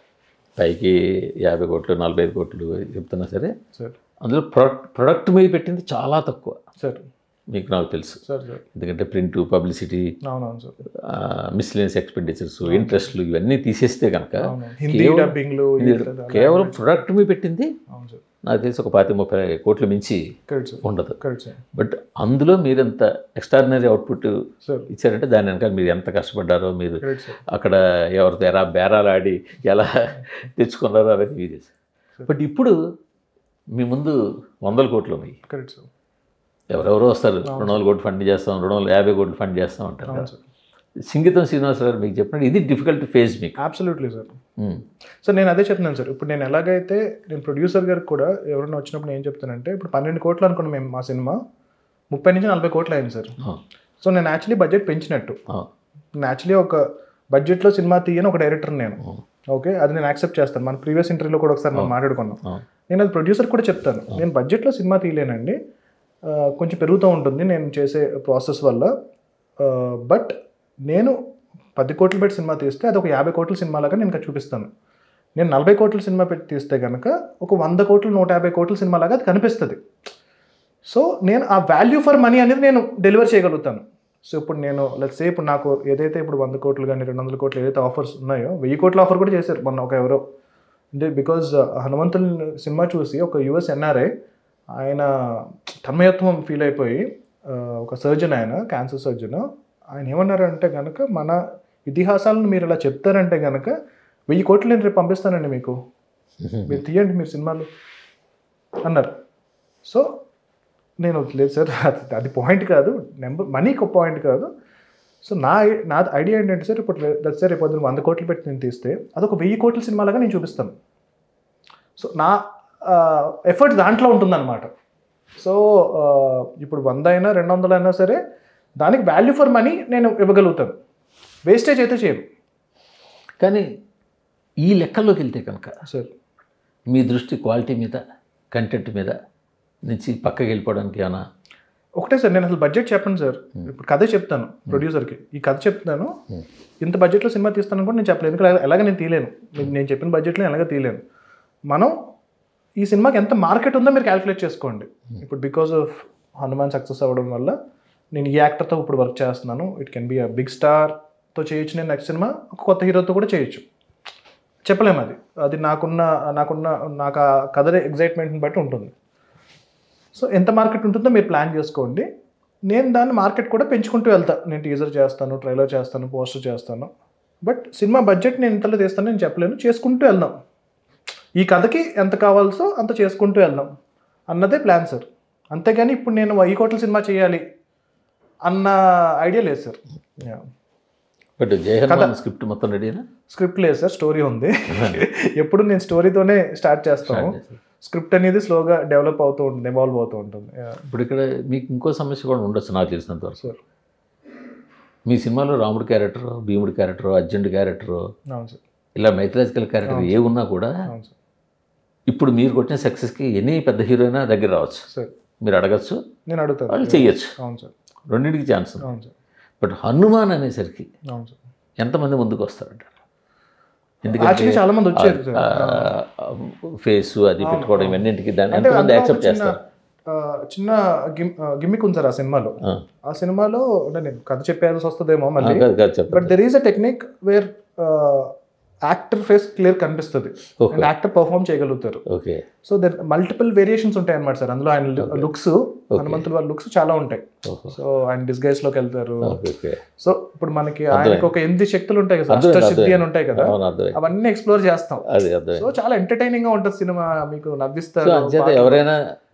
పైకి 50 కోట్లు 45 కోట్లు చెప్తున్నా సరే సార్ అందులో ప్రొడక్ట్ మీద పెట్టింది చాలా తక్కువ సార్. మీకు నాకు తెలుసు. Sir sir. ఎందుకంటే ప్రింట్, పబ్లిసిటీ, అవునవును సార్. మిస్లేనియస్ ఎక్స్పెండిచర్స్, ఇంట్రెస్ట్లు ఇవన్నీ తీసేస్తే కనుక హిందీ డబ్బింగ్లు కేవలం ప్రొడక్ట్ మీద పెట్టింది అవును సార్. నాకు తెలిసి ఒక 25-30 కోట్ల మించి కరెక్ట్ సార్. ఉండదు. Correct sir. బట్ అందులో మీరు ఎంత ఎక్స్ట్రాడినరీ అవుట్పుట్ సార్. ఇచ్చారంటే దాని వెనకాల మీరు ఎంత కష్టపడ్డారో, మీరు కరెక్ట్ సార్. అక్కడ ఎవరితో ఎలా బేరాలు ఆడి ఎలా తెచ్చుకున్నారో అవన్నీ ఇది. బట్ ఇప్పుడు మీ ముందు 100 కోట్లు ఉన్నాయి. Correct sir. ఎవరెవరో వస్తారు, 200 కోట్లు ఫండ్ చేస్తాం, 250 కోట్లు ఫండ్ చేస్తాం అంటారు. అవును సార్. సింగీతం శ్రీనివాసరావు గారు మీకు చెప్పినట్టు ఇది డిఫికల్ట్ ఫేజ్ మీకు. Absolutely sir. సార్ నేను అదే చెప్తున్నాను సార్. ఇప్పుడు నేను ఎలాగైతే నేను ప్రొడ్యూసర్ గారికి కూడా ఎవరైనా వచ్చినప్పుడు ఏం చెప్తానంటే, ఇప్పుడు 12 కోట్లు అనుకున్నాం మేము మా సినిమా, 30 నుంచి 40 కోట్లు అయింది సార్. సో నేను యాక్చువల్లీ బడ్జెట్ పెంచినట్టు. నేను యాక్చువల్లీ ఒక బడ్జెట్లో సినిమా తీయని ఒక డైరెక్టర్ నేను. ఓకే, అది నేను యాక్సెప్ట్ చేస్తాను. మన ప్రీవియస్ ఇంటర్వ్యూలో కూడా ఒకసారి మనం మాట్లాడుకున్నాం. నేను అది ప్రొడ్యూసర్ కూడా చెప్తాను, నేను బడ్జెట్లో సినిమా తీయలేనండి, కొంచెం పెరుగుతూ ఉంటుంది నేను చేసే ప్రాసెస్ వల్ల. బట్ నేను 10 కోట్లు పెట్టి సినిమా తీస్తే అది ఒక 50 కోట్ల సినిమాలాగా నేను చూపిస్తాను. నేను 40 కోట్ల సినిమా పెట్టి తీస్తే కనుక ఒక 100 కోట్లు 150 కోట్ల సినిమాలాగా అది కనిపిస్తుంది. సో నేను ఆ వాల్యూ ఫర్ మనీ అనేది నేను డెలివర్ చేయగలుగుతాను. సో ఇప్పుడు నేను లెట్స్ సే ఇప్పుడు నాకు ఏదైతే ఇప్పుడు 100 కోట్లు కానీ 200 కోట్లు ఏదైతే ఆఫర్స్ ఉన్నాయో, 1000 కోట్ల ఆఫర్ కూడా చేశారు మొన్న ఒక ఎవరో. అంటే బికాజ్ హనుమంతుని సినిమా చూసి ఒక యుఎస్ ఎన్ఆర్ఐ ఆయన తన్మయత్వం ఫీల్ అయిపోయి, ఒక సర్జన్, ఆయన క్యాన్సర్ సర్జన్, ఆయన ఏమన్నారంటే కనుక మన ఇతిహాసాలను మీరు ఇలా చెప్తారంటే కనుక 1000 కోట్లు నేను రేపు పంపిస్తానండి మీకు, మీరు తీయండి మీరు సినిమాలు అన్నారు. సో నేను లేదు సార్, అది పాయింట్ కాదు, మనీకి ఒక పాయింట్ కాదు. సో నా ఐడియా ఏంటంటే సార్, ఇప్పుడు సార్ రేపు 100 కోట్లు పెట్టి నేను తీస్తే అదొక 1000 కోట్ల సినిమాలాగా నేను చూపిస్తాను. సో నా ఎఫర్ట్ దాంట్లో ఉంటుందన్నమాట. సో ఇప్పుడు 100 అయినా 200 అయినా సరే దానికి వాల్యూ ఫర్ మనీ నేను ఇవ్వగలుగుతాను, వేస్టేజ్ అయితే చేయను. కానీ ఈ లెక్కల్లోకి వెళ్తే కనుక సార్ మీ దృష్టి క్వాలిటీ మీద, కంటెంట్ మీద నుంచి పక్కకి వెళ్ళిపోవడానికి ఏమైనా? ఒకటే సార్, నేను అసలు బడ్జెట్ చెప్పండి సార్. ఇప్పుడు కథ చెప్తాను ప్రొడ్యూసర్కి, ఈ కథ చెప్తాను, ఇంత బడ్జెట్లో సినిమా తీస్తాను కూడా నేను చెప్పలేను, ఎందుకంటే ఎలాగ నేను తీయలేను, నేను చెప్పిన బడ్జెట్లో ఎలాగ తీయలేను. మనం ఈ సినిమాకి ఎంత మార్కెట్ ఉందో మీరు క్యాలిక్యులేట్ చేసుకోండి. ఇప్పుడు బికాజ్ ఆఫ్ హనుమాన్ సక్సెస్ అవ్వడం వల్ల నేను ఈ యాక్టర్తో ఇప్పుడు వర్క్ చేస్తున్నాను, it can be a big స్టార్తో చేయొచ్చు, నేను నెక్స్ట్ సినిమా ఒక కొత్త హీరోతో కూడా చేయొచ్చు, చెప్పలేము. అది నాకు ఆ కథ ఎగ్జైట్మెంట్ని బట్టి ఉంటుంది. సో ఎంత మార్కెట్ ఉంటుందో మీరు ప్లాన్ చేసుకోండి. నేను దాన్ని మార్కెట్ కూడా పెంచుకుంటూ వెళ్తాను. నేను టీజర్ చేస్తాను, ట్రైలర్ చేస్తాను, పోస్టర్ చేస్తాను. బట్ సినిమా బడ్జెట్ నేను ఇంతలో తీస్తాను నేను చెప్పలేను, చేసుకుంటూ వెళ్దాం. ఈ కథకి ఎంత కావాల్సో అంత చేసుకుంటూ వెళ్దాం అన్నదే ప్లాన్ సార్. అంతేగాని ఇప్పుడు నేను 1000 కోట్ల సినిమా చేయాలి అన్న ఐడియా లేదు సార్. బట్ జయహనుమాన్ స్క్రిప్ట్ మొత్తం రెడీనా? స్క్రిప్ట్ లేదు సార్, స్టోరీ ఉంది. ఎప్పుడు నేను స్టోరీతోనే స్టార్ట్ చేస్తాను. స్క్రిప్ట్ అనేది స్లోగా డెవలప్ అవుతూ ఉంటుంది, ఎవాల్వ్ అవుతూ ఉంటుంది. ఇప్పుడు ఇక్కడ మీకు ఇంకో సమస్య కూడా ఉండొచ్చు నాకు తెలిసినంత వరకు సార్. మీ సినిమాలో రాముడు క్యారెక్టరు, భీముడు క్యారెక్టరు, అర్జునుడి క్యారెక్టరు, అవును సార్, ఇలా మైథలాజికల్ క్యారెక్టర్ ఏ ఉన్నా కూడా అవును సార్, ఇప్పుడు మీరు కొట్టిన సక్సెస్కి ఎన్ని పెద్ద హీరోయినా దగ్గర రావచ్చు సార్. మీరు అడగచ్చు, నేను అడుగుతాను, వాళ్ళు చెయ్యొచ్చు. అవును సార్, రెండింటికి ఛాన్స్. అవును సార్. బట్ హనుమాన్ అనేసరికి అవును సార్, ఎంతమంది ముందుకు వస్తారంటారు? ఎందుకంటే చాలా మంది వచ్చారు ఫేస్ అది పెట్టుకోవడం ఇవన్నింటికి దాన్ని ఎంతమంది యాక్సెప్ట్ చేస్తారు? చిన్న గిమ్మిక్ ఉంది సార్ ఆ సినిమాలో. ఆ సినిమాలో అంటే నేను కథ చెప్పేయాల్సి వస్తుందేమో మళ్ళీ, but there is a technique where actor face clear కనిపిస్తుంది అండ్ యాక్టర్ పర్ఫామ్ చేయగలుగుతారు. Okay. So there multiple variations ఉంటాయి అన్నమాట సార్ అందులో. ఆయన లుక్స్, హనుమంతుల వాళ్ళ లుక్స్ చాలా ఉంటాయి. సో ఆయన డిస్గైజ్ లోకి వెళ్తారు. సో ఇప్పుడు మనకి ఆయనకి ఒక 8 శక్తులు ఉంటాయి కదా, అష్టసిద్ధి అని ఉంటాయి కదా, అవన్నీ ఎక్స్ప్లోర్ చేస్తాం. సో చాలా ఎంటర్టైనింగ్ గా ఉంటుంది సినిమా, మీకు నవ్విస్తారు, ఎవరైనా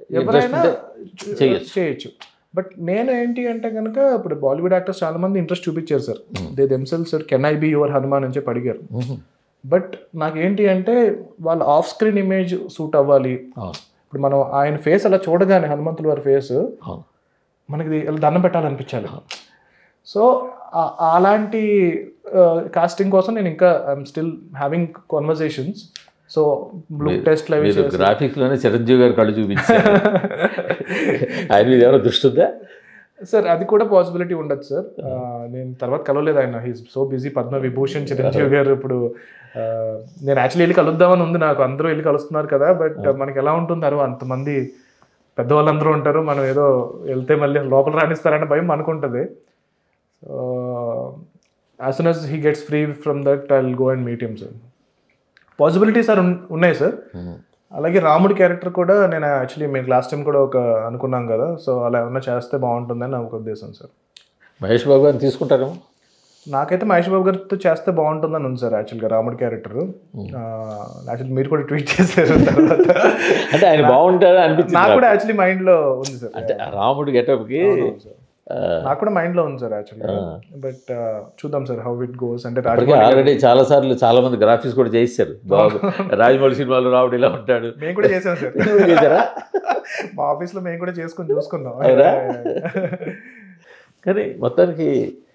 చేయొచ్చు. బట్ నేను ఏంటి అంటే కనుక ఇప్పుడు బాలీవుడ్ యాక్టర్స్ చాలా మంది ఇంట్రెస్ట్ చూపించారు sir. They themselves sir can I be your Hanuman అని చెప్పి అడిగారు. బట్ నాకేంటి అంటే వాళ్ళ ఆఫ్ స్క్రీన్ ఇమేజ్ సూట్ అవ్వాలి. ఇప్పుడు మనం ఆయన ఫేస్ అలా చూడగానే హనుమంతుల వారి ఫేస్ మనకి దండం పెట్టాలనిపించాలి. సో అలాంటి కాస్టింగ్ కోసం నేను ఇంకా I'm still having conversations. So look test graphics లోనే చిరంజీవి గారు కళ్ళు చూపించారు. ఆయన మీద ఎవరో దృష్టి ఉందా? సార్ అది కూడా పాసిబిలిటీ ఉండదు సార్. నేను తర్వాత కలవలేదు ఆయన, he's so busy. Padma Vibhushan Chiranjeevi garu ఇప్పుడు నేను యాక్చువల్లీ వెళ్ళి కలుద్దామని ఉంది నాకు, అందరూ వెళ్ళి కలుస్తున్నారు కదా, బట్ మనకి ఎలా ఉంటుంటారు అంతమంది పెద్దవాళ్ళందరూ ఉంటారు, మనం ఏదో వెళ్తే మళ్ళీ లోపల రాణిస్తారనే భయం అనుకుంటుంది. So as soon as he gets free from that I will go and meet him sir. Possibilities sir ఉన్నాయి సార్. అలాగే రాముడి క్యారెక్టర్ కూడా నేను యాక్చువల్లీ మీకు లాస్ట్ టైం కూడా ఒక అనుకున్నాం కదా, సో అలా ఏమన్నా చేస్తే బాగుంటుందని నా ఒక ఉద్దేశం సార్. మహేష్ బాబు గారిని తీసుకుంటారేమో? నాకైతే మహేష్ బాబు గారితో చేస్తే బాగుంటుందని ఉంది సార్ యాక్చువల్గా రాముడి క్యారెక్టర్. యాక్చువల్లీ మీరు కూడా ట్వీట్ చేశారు తర్వాత. అంటే ఆయన బాగుంటారు అనిపించింది నాకు కూడా యాక్చువల్లీ మైండ్లో ఉంది సార్. అంటే రాముడి గెటప్కి నాకు కూడా మైండ్లో ఉంది సార్ యాక్చువల్గా, బట్ చూద్దాం సార్ హౌ ఇట్ గోస్. అంటే ఆల్రెడీ చాలా సార్లు చాలా మంది గ్రాఫిక్స్ కూడా చేయిస్తారు బాబు. రాజమౌళి సినిమాలో రాముడు ఇలా ఉంటాడు, మేము కూడా చేసాం సార్. చేశారా? మా ఆఫీస్లో మేము కూడా చేసుకొని చూసుకున్నాం. కానీ మొత్తానికి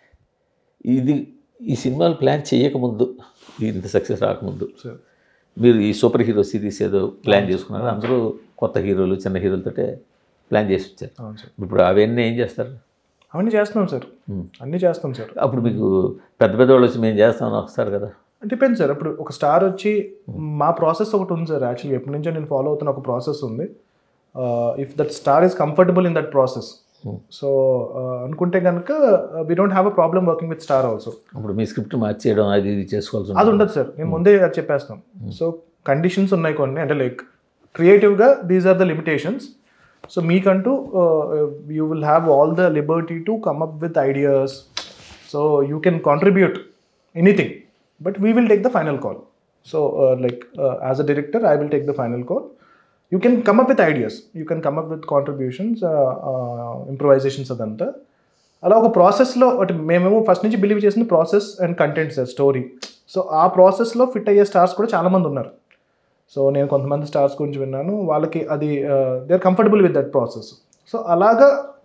ఈ సినిమాలు ప్లాన్ చేయకముందు, ఇంత సక్సెస్ రాకముందు మీరు ఈ సూపర్ హీరో సిరీస్ ఏదో ప్లాన్ చేసుకున్నారు, అందరూ కొత్త హీరోలు చిన్న హీరోలతో ప్లాన్ చేసి వచ్చారు. ఇప్పుడు అవన్నీ ఏం చేస్తారు? అవన్నీ చేస్తున్నాం సార్, అన్నీ చేస్తాం సార్. అప్పుడు మీకు పెద్ద పెద్దవాళ్ళు వచ్చి మేము చేస్తామని వస్తారు కదా? Depend sir. అప్పుడు ఒక స్టార్ వచ్చి మా ప్రాసెస్ ఒకటి ఉంది సార్ యాక్చువల్లీ, ఎప్పటి నుంచో నేను ఫాలో అవుతున్న ఒక ప్రాసెస్ ఉంది. If that star is comfortable in that process, so అనుకుంటే కనుక we don't have a problem working with star also. ఇప్పుడు మీ స్క్రిప్ట్ మార్చేయడం అది ఇది చేసుకోవాల్సి అది ఉండదు సార్, నేను ముందే అది చెప్పేస్తాం. సో కండిషన్స్ ఉన్నాయి కొన్ని, అంటే లైక్ క్రియేటివ్గా these are the limitations. So మీకంటూ you will have all the liberty to come up with ideas, so you can contribute anything, but we will take the final call. So like as a director I will take the final call. You can come up with ideas, you can come up with contributions, improvisations అదంతా. అలా ఒక ప్రాసెస్లో ఒకటి మేమేమో first నుంచి believe చేసిన process and content sir, story. So ఆ ప్రాసెస్లో ఫిట్ అయ్యే స్టార్స్ కూడా చాలామంది ఉన్నారు. సో నేను కొంతమంది స్టార్స్ గురించి విన్నాను, వాళ్ళకి అది they are comfortable with that process. So అలాగా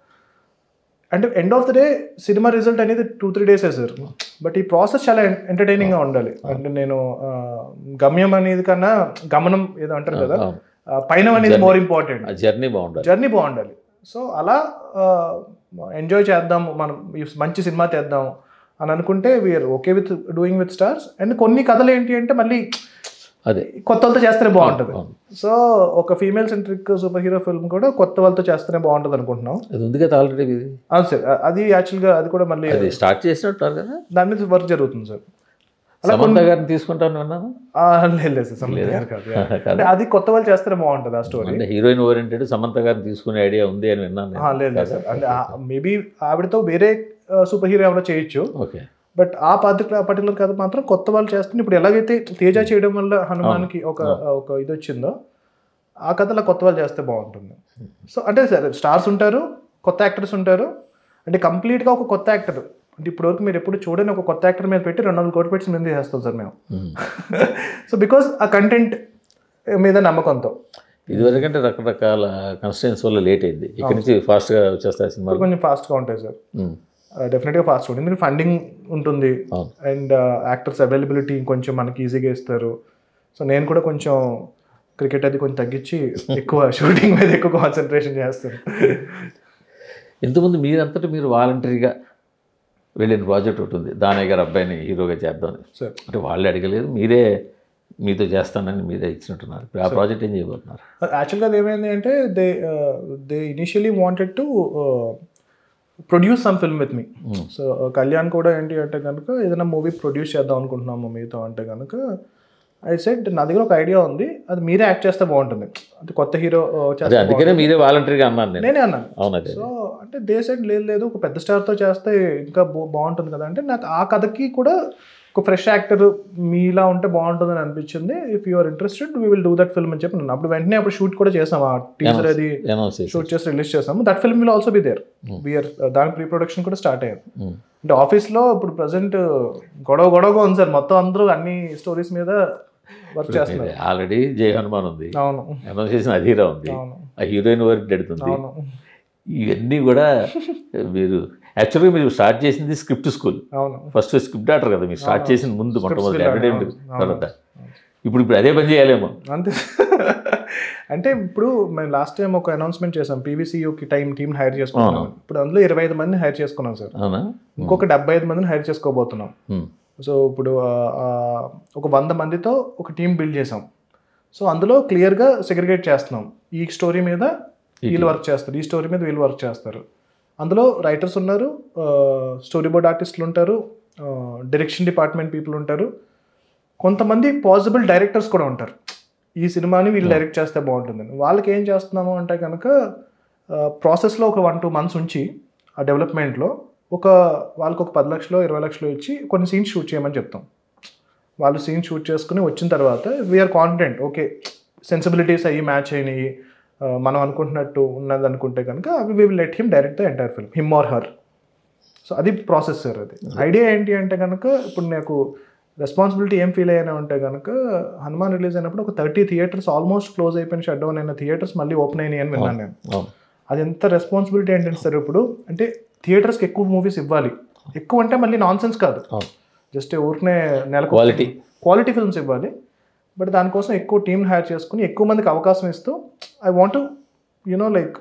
అంటే end of the day cinema result అనేది 2-3 డేసే సార్, బట్ ఈ ప్రాసెస్ చాలా ఎంటర్టైనింగ్గా ఉండాలి. అంటే నేను గమ్యం అనేది కన్నా గమనం ఏదో అంటారు కదా, పైన అనేది మోర్ ఇంపార్టెంట్, జర్నీ బాగుండాలి. సో అలా ఎంజాయ్ చేద్దాం, మనం మంచి సినిమా తెద్దాం అని అనుకుంటే we are okay with doing with stars. And కొన్ని కథలు ఏంటి అంటే మళ్ళీ అదే కొత్త వాళ్ళతో చేస్తేనే బాగుంటుంది. సో ఒక female centric super hero film కూడా కొత్త వాళ్ళతో చేస్తేనే బాగుంటుంది అనుకుంటున్నాం. అది ఉంది కదా ఆల్రెడీ. అవును సార్, అది యాక్చువల్గా అది కూడా మళ్ళీ స్టార్ట్ చేసినట్టు కదా, దాని మీద వర్క్ జరుగుతుంది సార్. సమంత గారిని తీసుకుంటాను విన్నాను. లేదు సార్, సమంత గారు కాదు, అది కొత్త వాళ్ళు చేస్తేనే బాగుంటుంది ఆ స్టోరీ. అంటే హీరోయిన్ ఓరియంటెడ్ సమంత గారిని తీసుకునే ఐడియా ఉంది అని విన్నాను. లేదు సార్, అంటే మేబీ ఆవిడతో వేరే సూపర్ హీరో ఎవరో చేయొచ్చు, ఓకే, బట్ ఆ పర్టికులర్ కథ మాత్రం కొత్త వాళ్ళు చేస్తుంది. ఇప్పుడు ఎలాగైతే తేజ చేయడం వల్ల హనుమాన్కి ఒక ఇది వచ్చిందో, ఆ కథలో కొత్త వాళ్ళు చేస్తే బాగుంటుంది. సో అంటే సార్ స్టార్స్ ఉంటారు, కొత్త యాక్టర్స్ ఉంటారు, అంటే కంప్లీట్గా ఒక కొత్త యాక్టర్. అంటే ఇప్పటివరకు మీరు ఎప్పుడు చూడని ఒక కొత్త యాక్టర్ మీద పెట్టి 200 కోట్లు పెట్టి మేము చేస్తాం సార్ మేము. సో బికాస్ ఆ కంటెంట్ మీద నమ్మకంతో. ఇదివరకంటే రకరకాల కన్స్టెన్స్ వల్ల లేట్ అయింది, ఇక్కడ నుంచి ఫాస్ట్గా వచ్చేస్తాయి సినిమాలు. కొంచెం ఫాస్ట్గా ఉంటాయి సార్, డెఫినెట్గా ఫాస్ట్ ఉంటుంది. ఎందుకంటే ఫండింగ్ ఉంటుంది అండ్ యాక్టర్స్ అవైలబిలిటీ కొంచెం మనకి ఈజీగా ఇస్తారు. సో నేను కూడా కొంచెం క్రికెట్ అది కొంచెం తగ్గించి ఎక్కువ షూటింగ్ మీద ఎక్కువ కాన్సన్ట్రేషన్ చేస్తాను. ఇంతకుముందు మీరంతటా మీరు వాలంటరీగా వెళ్ళిన ప్రాజెక్ట్ ఒకటి ఉంది, దానయ్య గారు అబ్బాయిని హీరోగా చేద్దామని. అంటే వాళ్ళు అడగలేదు, మీరే మీతో చేస్తానని మీరే ఇచ్చినట్టున్నారు. ఆ ప్రాజెక్ట్ ఏం చేయబోతున్నారు? యాక్చువల్గా అది ఏమైంది అంటే they initially wanted to produce some film with me. So Kalyan కూడా ఏంటి అంటే కనుక ఏదైనా మూవీ ప్రొడ్యూస్ చేద్దాం అనుకుంటున్నాము మీతో అంటే కనుక ఐ సెడ్ నా దగ్గర ఒక ఐడియా ఉంది, అది మీరే యాక్ట్ చేస్తే బాగుంటుంది, అది కొత్త హీరో చేస్తే. అందుకనే మీరే వాలంటరీగా అన్నాను, నేనే అన్నాను. సో అంటే దే సెడ్ లేదు ఒక పెద్ద స్టార్తో చేస్తే ఇంకా బాగుంటుంది కదా అంటే, నాకు ఆ కథకి కూడా ఒక ఫ్రెష్ యాక్టర్ మీలా ఉంటే బాగుంటుందని అనిపించింది. If you are interested we will do that film అని చెప్పి నన్ను అప్పుడు వెంటనే అప్పుడు షూట్ కూడా చేసాము, ఆ టీజర్ అది షూట్ చేసి రిలీజ్ చేసాము. That film will also be there, we are దాని ప్రీ ప్రొడక్షన్ కూడా స్టార్ట్ అయ్యారు. అంటే ఆఫీస్లో ఇప్పుడు ప్రజెంట్ గొడవగా ఉంది సార్, మొత్తం అందరూ అన్ని స్టోరీస్ మీద వర్క్ చేస్తున్నారు. ఆల్రెడీ జై హనుమాన్ ఉంది, అవును, అనౌన్స్ చేసిన అధీరా ఉంది, ఆ హీరోయిన్ వర్క్ ఎడుతుంది. ఇవన్నీ కూడా మీరు యాక్చువల్గా మీరు స్టార్ట్ చేసింది స్క్రిప్ట్ స్కూల్. అవును, ఫస్ట్ స్క్రిప్ట్ డాక్టర్ కదా మీరు స్టార్ట్ చేసిన ముందు మొట్టమొదటి తర్వాత ఇప్పుడు అదే పని చేయాలేమో. అంతే. అంటే ఇప్పుడు మేము లాస్ట్ టైం ఒక అనౌన్స్మెంట్ చేసాం, పీవీసీయూకి టీమ్ హైర్ చేసుకున్నాం. ఇప్పుడు అందులో 25 మందిని హైర్ చేసుకున్నాం సార్. అవునా? ఇంకొక 75 మందిని హైర్ చేసుకోబోతున్నాం. సో ఇప్పుడు ఒక 100 మందితో ఒక టీం బిల్డ్ చేసాం. సో అందులో క్లియర్గా సెగ్రిగేట్ చేస్తున్నాం. ఈ స్టోరీ మీద వీళ్ళు వర్క్ చేస్తారు, ఈ స్టోరీ మీద వీళ్ళు వర్క్ చేస్తారు. అందులో రైటర్స్ ఉన్నారు, స్టోరీ బోర్డ్ ఆర్టిస్టులు ఉంటారు, డైరెక్షన్ డిపార్ట్మెంట్ పీపుల్ ఉంటారు, కొంతమంది పాసిబుల్ డైరెక్టర్స్ కూడా ఉంటారు. ఈ సినిమాని వీళ్ళు డైరెక్ట్ చేస్తే బాగుంటుందని. వాళ్ళకి ఏం చేస్తున్నాము అంటే కనుక ప్రాసెస్లో ఒక 1-2 మంత్స్ ఉంచి ఆ డెవలప్మెంట్లో వాళ్ళకి ఒక 10 లక్షలు 20 లక్షలు ఇచ్చి కొన్ని సీన్స్ షూట్ చేయమని చెప్తాం. వాళ్ళు సీన్స్ షూట్ చేసుకుని వచ్చిన తర్వాత వీఆర్ కాన్ఫిడెంట్, ఓకే సెన్సిబిలిటీస్ అయ్యి మ్యాచ్ అయినాయి, మనం అనుకుంటున్నట్టు ఉన్నది అనుకుంటే కనుక we will let him direct the entire film, him or her. So అది ప్రాసెస్ సార్. అది ఐడియా ఏంటి అంటే కనుక ఇప్పుడు నాకు రెస్పాన్సిబిలిటీ ఏం ఫీల్ అయ్యాను అంటే కనుక హనుమాన్ రిలీజ్ అయినప్పుడు ఒక 30 థియేటర్స్ ఆల్మోస్ట్ క్లోజ్ అయిపోయిన, షట్ డౌన్ అయిన థియేటర్స్ మళ్ళీ ఓపెన్ అయినాయి అని విన్నాను నేను. అది ఎంత రెస్పాన్సిబిలిటీ ఏంటంటే సార్, ఇప్పుడు అంటే థియేటర్స్కి ఎక్కువ మూవీస్ ఇవ్వాలి, ఎక్కువ అంటే మళ్ళీ నాన్ సెన్స్ కాదు, జస్ట్ ఊరికనే నెలకు క్వాలిటీ ఫిల్మ్స్ ఇవ్వాలి. బట్ దానికోసం ఎక్కువ టీమ్ హైర్ చేసుకుని ఎక్కువ మందికి అవకాశం ఇస్తూ I want like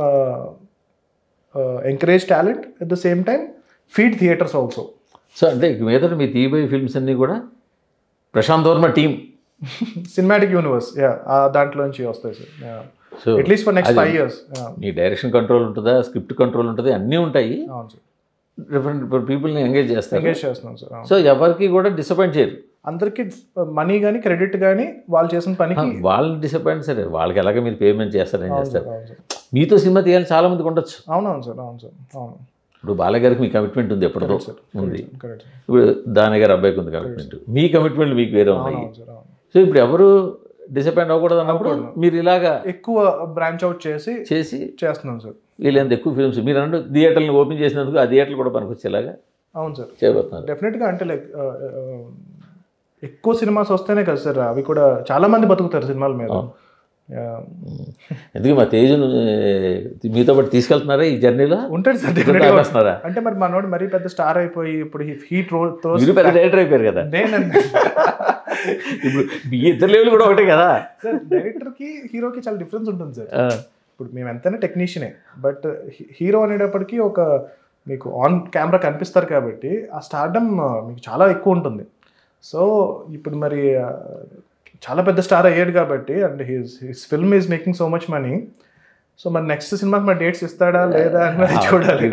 encourage talent at the same time feed theatres also. So అంటే మీద మీ తీబోయే ఫిల్మ్స్ అన్నీ కూడా Prasanth Varma team cinematic universe దాంట్లోంచి వస్తాయి sir. So at least for next 5 years మీ డైరెక్షన్ కంట్రోల్ ఉంటుందా, స్క్రిప్ట్ కంట్రోల్ ఉంటుంది, అన్నీ ఉంటాయి. అవును సార్. డిఫరెంట్ పీపుల్ని ఎంగేజ్ చేస్తున్నాం సార్. సో ఎవరికి కూడా డిసప్పాయింట్ చేయరు. అందరికి మనీ కానీ క్రెడిట్ కానీ వాళ్ళు చేసిన పనికి వాళ్ళని డిసప్పాయింట్ సరే, వాళ్ళకి ఎలాగ మీరు పేమెంట్ చేస్తారు, ఏం చేస్తారు. మీతో సినిమా తీయాలని చాలా మందికి ఉండొచ్చు. అవునవును సార్. అవును సార్. అవును. ఇప్పుడు బాలగారికి మీ కమిట్మెంట్ ఉంది, ఎప్పటిదో ఉంది. ఇప్పుడు దాని గారు అబ్బాయికి ఉంది కమిట్మెంట్, మీ కమిట్మెంట్ మీకు వేరే ఉన్నాయి. సో ఇప్పుడు ఎవరు డిసప్పాయింట్ అవ్వకూడదు అన్నప్పుడు మీరు ఇలాగా ఎక్కువ బ్రాంచ్ అవుట్ చేసి చేస్తున్నాం సార్. వీళ్ళంత ఎక్కువ ఫిల్మ్స్ మీరు అన్న థియేటర్ని ఓపెన్ చేసినందుకు ఆ థియేటర్లు కూడా పనికొచ్చేలాగా. అవును సార్, చేయబోతున్నారు డెఫినెట్గా. అంటే లైక్ ఎక్కువ సినిమాస్ వస్తేనే కదా సార్ అవి కూడా చాలా మంది బతుకుతారు సినిమాల మీద. ఎందుకు మా తేజును మీతో పాటు తీసుకెళ్తున్నారా ఈ జర్నీలో? ఉంటాడు సార్. అంటే మరి మనోడు మరీ పెద్ద స్టార్ అయిపోయి ఇప్పుడు హీట్ పెద్ద డైరెక్టర్ అయిపోయారు కదా. ఇప్పుడు మీ ఇద్దరు లెవెల్ కూడా ఒకటే కదా సార్. డైరెక్టర్కి హీరోకి చాలా డిఫరెన్స్ ఉంటుంది సార్. ఇప్పుడు మేము ఎంతైనా టెక్నీషియనే, బట్ హీరో అనేటప్పటికీ ఒక మీకు ఆన్ కెమెరా కనిపిస్తారు కాబట్టి ఆ స్టార్డమ్ మీకు చాలా ఎక్కువ ఉంటుంది. సో ఇప్పుడు మరి చాలా పెద్ద స్టార్ అయ్యాడు కాబట్టి, and his film is making so much money. So మరి నెక్స్ట్ సినిమాకి మరి డేట్స్ ఇస్తాడా లేదా అని చూడాలి.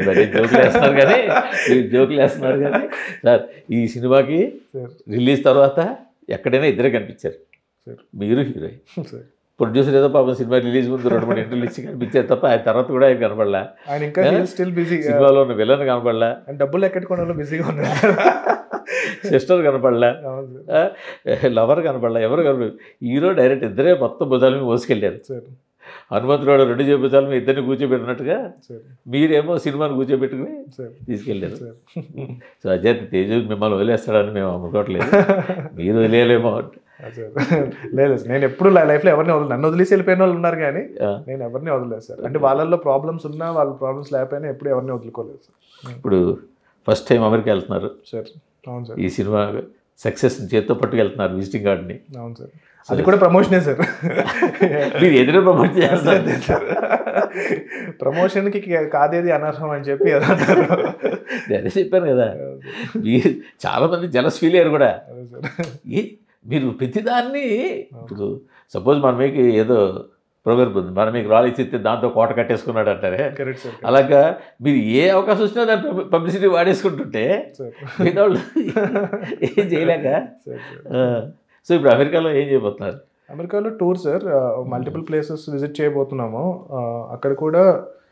జోకులు వేస్తున్నారు కానీ సార్, ఈ సినిమాకి రిలీజ్ తర్వాత ఎక్కడైనా ఇద్దరే కనిపించారు, మీరు హీరోయిన్. ప్రొడ్యూసర్ ఏదో పాపం సినిమా రిలీజ్ ముందు 2-3 ఇంటర్వ్యూలు ఇచ్చి కనిపించారు తప్ప ఆయన తర్వాత కూడా ఆయన కనపడలా. ఆయన ఇంకా స్టిల్ బిజీ, సినిమాలో ఉన్న విలన్ కనపడలా, డబ్బులు ఎక్కడికోవడంలో బిజీగా ఉన్నారు. సిస్టర్ కనపడలా, లవర్ కనపడలా, ఎవరు కనపడలేదు. హీరో డైరెక్ట్ ఇద్దరే మొత్తం భుజాల మీద మోసుకెళ్ళారు. హనుమంతుడు 2 భుజాల మీద ఇద్దరిని కూర్చోబెట్టినట్టుగా మీరేమో సినిమాని కూర్చోబెట్టుకుని తీసుకెళ్ళారు. సో అజయ్ తేజు మిమ్మల్ని వదిలేస్తాడని మేము అనుకోవట్లేదు, మీరు వదిలేయలేమో. లేదు, నేను ఎప్పుడు లైఫ్లో ఎవరిని వదలలేదు. నన్ను వదిలేసి వెళ్ళిపోయిన వాళ్ళు ఉన్నారు కానీ నేను ఎవరిని వదలేదు సార్. అంటే వాళ్ళల్లో ప్రాబ్లమ్స్ ఉన్నా, వాళ్ళ ప్రాబ్లమ్స్ లేకపోయినా ఎప్పుడు ఎవరిని వదులుకోలేదు సార్. ఇప్పుడు ఫస్ట్ టైం అమెరికా వెళ్తున్నారు సార్. అవును సార్. ఈ సినిమా సక్సెస్ చేత్తో పట్టుకెళ్తున్నారు విజిటింగ్ కార్డ్ని. అవును సార్, అది కూడా ప్రమోషనే సార్. మీరు ఎదురు ప్రమోట్ చేస్తారు సార్. ప్రమోషన్కి కాదేది అనర్హం అని చెప్పి అదే చెప్పాను కదా. మీరు చాలామంది జలస్ ఫీల్ అయ్యారు కూడా. మీరు ప్రతిదాన్ని ఇప్పుడు సపోజ్ మన మీకు ఏదో ప్రోగ్రామ్ ఉంది, మనం మీకు రాళ్ళు ఇచ్చితే దాంతో కోట కట్టేసుకున్నాడు అంటారే, అలాగా మీరు ఏ అవకాశం వచ్చినా దాన్ని పబ్లిసిటీ వాడేసుకుంటుంటే వాళ్ళు ఏం చేయలేక. సో ఇప్పుడు అమెరికాలో ఏం చేయబోతున్నారు? అమెరికాలో tour sir, multiple places visit చేయబోతున్నాము. అక్కడ కూడా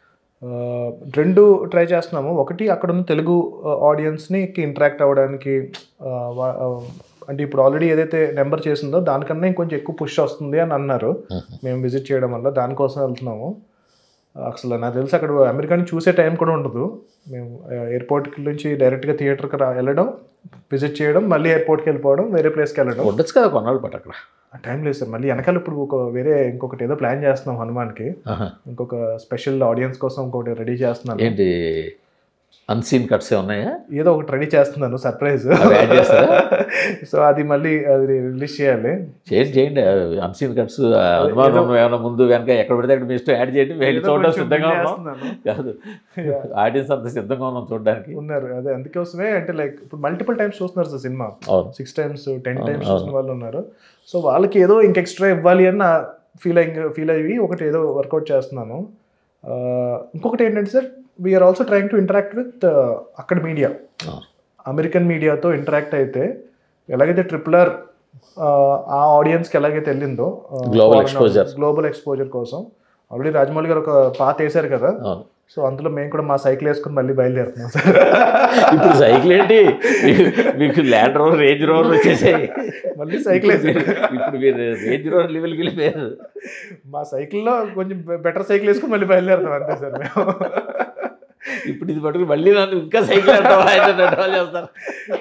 2 ట్రై చేస్తున్నాము. ఒకటి అక్కడ ఉన్న తెలుగు ఆడియన్స్ని ఇంటరాక్ట్ అవ్వడానికి, అంటే ఇప్పుడు ఆల్రెడీ ఏదైతే నెంబర్ చేసిందో దానికన్నా ఇంకొంచెం ఎక్కువ పుష్ వస్తుంది అని అన్నారు మేము విజిట్ చేయడం వల్ల. దానికోసం వెళ్తున్నాము. అసలు నాకు తెలిసి అక్కడ అమెరికాని చూసే టైం కూడా ఉండదు. మేము ఎయిర్పోర్ట్ నుంచి డైరెక్ట్గా థియేటర్కి వెళ్ళడం, విజిట్ చేయడం, మళ్ళీ ఎయిర్పోర్ట్కి వెళ్ళిపోవడం, వేరే ప్లేస్కి వెళ్ళడం. ఉండొచ్చు కదా కొన్నాళ్ళు పాటు అక్కడ. టైం లేదు సార్. మళ్ళీ వెనకాల ఇప్పుడు ఇంకొకటి ఏదో ప్లాన్ చేస్తున్నాం హనుమాన్కి. ఇంకొక స్పెషల్ ఆడియన్స్ కోసం ఇంకొకటి రెడీ చేస్తున్నాం. ఏంటి అన్సీన్ కట్స్ ఉన్నాయా? ఏదో ఒకటి రెడీ చేస్తున్నాను సర్ప్రైజ్. అవి యాడ్ చేస్తారా? సో అది మళ్ళీ అది రిలీజ్ చేయాలి. చేయండి అన్సీన్ కట్స్. అనుమానం ఏమైనా ముందు వెనక ఎక్కడ పడితే అక్కడ మీ ఇష్టం యాడ్ చేయండి. వెళ్ళి చూడడం సిద్ధంగా ఉన్నాం కాదు, ఆడియన్స్ అంత సిద్ధంగా ఉన్నాం చూడడానికి ఉన్నారు. అదే అందుకోసమే అంటే లైక్ ఇప్పుడు మల్టిపుల్ టైమ్స్ చూస్తున్నారు సార్ సినిమా, 6 times 10 times చూసిన వాళ్ళు ఉన్నారు. సో వాళ్ళకి ఏదో ఇంక ఎక్స్ట్రా ఇవ్వాలి అని నా ఫీల్ అయ్యి ఒకటి ఏదో వర్కౌట్ చేస్తున్నాను. ఇంకొకటి ఏంటంటే sir, we are also trying to interact with అక్కడ మీడియా, అమెరికన్ మీడియాతో ఇంటరాక్ట్ అయితే ఎలాగైతే RRR ఆ ఆడియన్స్కి ఎలాగైతే వెళ్ళిందో గ్లోబల్ ఎక్స్పోజర్ కోసం ఆల్రెడీ రాజమౌళి గారు ఒక పాత వేశారు కదా. సో అందులో మేము కూడా మా సైకిల్ వేసుకుని మళ్ళీ బయలుదేరుతున్నాం సార్. ఇప్పుడు సైకిల్ ఏంటి మీకు, ల్యాండ్ రోవర్ రేంజ్ రోవర్ వచ్చేసాయి, మళ్ళీ సైకిల్ వేసారు. ఇప్పుడు మీరు రేంజ్ రోవర్ లెవెల్కి వెళ్ళిపోయారు. మా సైకిల్లో కొంచెం బెటర్ సైకిల్ వేసుకుని మళ్ళీ బయలుదేరుతాం అంతే సార్ మేము. ఇప్పుడు ఇది పట్టుకుని మళ్ళీ నన్ను ఇంకా సైకిల్ చేస్తారు.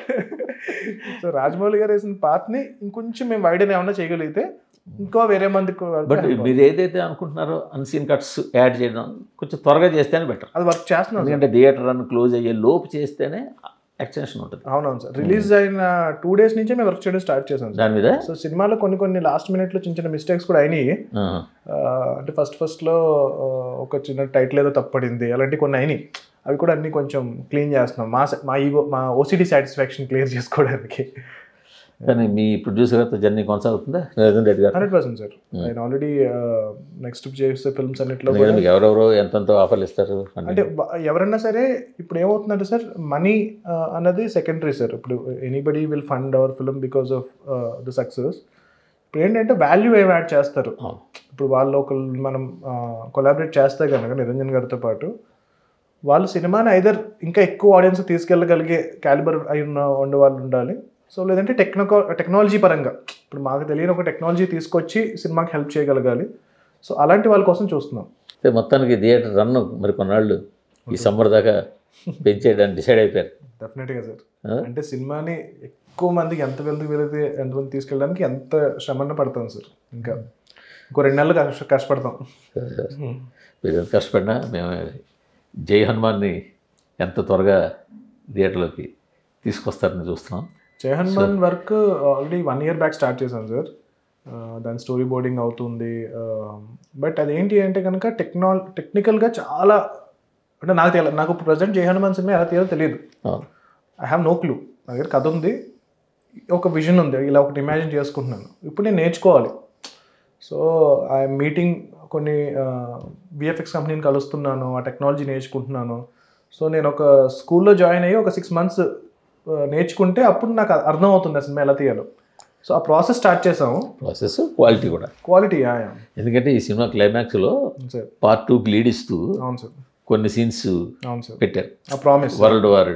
సో రాజమౌళి గారు వేసిన పాత్ని ఇంకొంచెం మేము వైడన్ ఏమన్నా చేయగలిగితే ఇంకో వేరే మందికి. బట్ మీరు ఏదైతే అనుకుంటున్నారో అన్సీన్ కట్స్ యాడ్ చేయడం కొంచెం త్వరగా చేస్తేనే బెటర్. అది వర్క్ చేస్తున్నాం, ఎందుకంటే థియేటర్ రన్ క్లోజ్ అయ్యే లోపు చేస్తేనే ఎక్స్టెన్షన్ ఉంటుంది. అవునవును సార్, రిలీజ్ అయిన 2 days నుంచే మేము వర్క్ చేయడం స్టార్ట్ చేసాం దాని మీద. సో సినిమాలో కొన్ని లాస్ట్ మినిట్లో చిన్న చిన్న మిస్టేక్స్ కూడా అయినాయి. అంటే ఫస్ట్లో ఒక చిన్న టైటిల్ ఏదో తప్పడింది, అలాంటివి కొన్ని అయినాయి. అవి కూడా అన్ని కొంచెం క్లీన్ చేస్తున్నాం మా OCD సాటిస్ఫాక్షన్ క్లియర్ చేసుకోవడానికి. కానీ మీ ప్రొడ్యూసర్ గారితో జర్నీ కొనసాగుతుందా నిరంజన్ రెడ్డి గారు? 100% సార్. ఆయన ఆల్రెడీ నెక్స్ట్ చేసే ఫిల్మ్స్ అన్నిట్లో మీకు ఎవరెవరో ఎంతెంతో ఆఫర్లు ఇస్తారు అంటే ఎవరన్నా సరే. ఇప్పుడు ఏమవుతుందంటే సార్, మనీ అన్నది సెకండరీ సార్. ఇప్పుడు anybody will fund our film because of the success. ఇప్పుడు ఏంటంటే వాల్యూ ఏం యాడ్ చేస్తారు. ఇప్పుడు వాళ్ళు మనం కొలాబరేట్ చేస్తే కనుక నిరంజన్ గారితో పాటు వాళ్ళు సినిమాని ఐదర్ ఇంకా ఎక్కువ ఆడియన్స్ తీసుకెళ్ళగలిగే క్యాలిబర్ అయి ఉండే వాళ్ళు ఉండాలి. సో లేదంటే టెక్నాలజీ పరంగా ఇప్పుడు మాకు తెలియని ఒక టెక్నాలజీ తీసుకొచ్చి సినిమాకి హెల్ప్ చేయగలగాలి. సో అలాంటి వాళ్ళ కోసం చూస్తున్నాం. మొత్తానికి థియేటర్ రన్ మరి కొన్నాళ్ళు ఈ సమ్మర్ దాకా పెంచేయడానికి డిసైడ్ అయిపోయారు. డెఫినెట్గా సార్. అంటే సినిమాని ఎక్కువ మందికి ఎంతమంది తీసుకెళ్ళడానికి ఎంత శ్రమన్న పడతాం సార్. ఇంకా ఇంకో 2 నెలలు కష్టపడతాం. మీరు ఎంత కష్టపడినా మేము జై హనుమాన్ని ఎంత త్వరగా థియేటర్లోకి తీసుకొస్తారని చూస్తున్నాం. Jai Hanuman work already 1 year back start చేశాను సార్. దాని స్టోరీ బోర్డింగ్ అవుతుంది. బట్ అదేంటి అంటే కనుక టెక్నికల్గా చాలా అంటే నాకు ప్రజెంట్ జై హనుమాన్ సినిమా ఎలా తీయాలో తెలియదు. I have no clue. నా దగ్గర కథ ఉంది, ఒక విజన్ ఉంది, ఇలా ఒకటి ఇమాజిన్ చేసుకుంటున్నాను. ఇప్పుడు నేను నేర్చుకోవాలి. సో ఐఎమ్ మీటింగ్ కొన్ని VFX కంపెనీని కలుస్తున్నాను, ఆ టెక్నాలజీ నేర్చుకుంటున్నాను. సో నేను ఒక స్కూల్లో జాయిన్ అయ్యి ఒక 6 months నేర్చుకుంటే అప్పుడు నాకు అర్థం అవుతుంది సినిమా ఎలా తీయాలో. సో ఆ ప్రాసెస్ స్టార్ట్ చేసాము. ప్రాసెస్ క్వాలిటీ కూడా క్వాలిటీ. ఎందుకంటే ఈ సినిమా క్లైమాక్స్లో Part 2కి లీడ్ ఇస్తూ అవును సార్ కొన్ని సీన్స్ పెట్టారు. వరల్డ్ వార్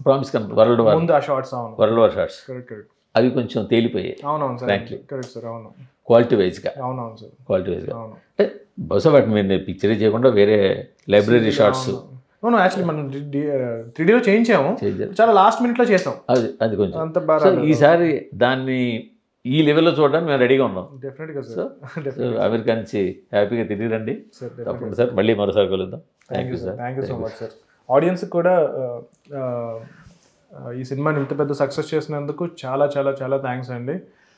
షాట్స్ అవి కొంచెం తేలిపోయాయి. అవునవును సార్, కరెక్ట్ సార్. అవును, క్వాలిటీ వైజ్గా. అవునవును సార్, క్వాలిటీ వైజ్గా. అంటే బహుశా వాటిని మీరు పిక్చర్ చేయకుండా వేరే లైబ్రరీ షాట్స్ యాక్చువల్లీ మనం 3Dలో చేయించాము, చాలా లాస్ట్ మినిట్లో చేసాం. అది కొంచెం అంత బాగా. ఈసారి దాన్ని ఈ లెవెల్లో చూడడానికి మేము రెడీగా ఉన్నాం. డెఫినెట్గా సార్. అమెరికా నుంచి హ్యాపీగా తిరిగి రండి తప్పకుండా సార్. మళ్ళీ మరోసారి కలుద్దాం. Thank you sir. Thank you so much sir. ఆడియన్స్కి కూడా ఈ సినిమాని ఇంత పెద్ద సక్సెస్ చేసినందుకు చాలా చాలా చాలా థ్యాంక్స్ అండి.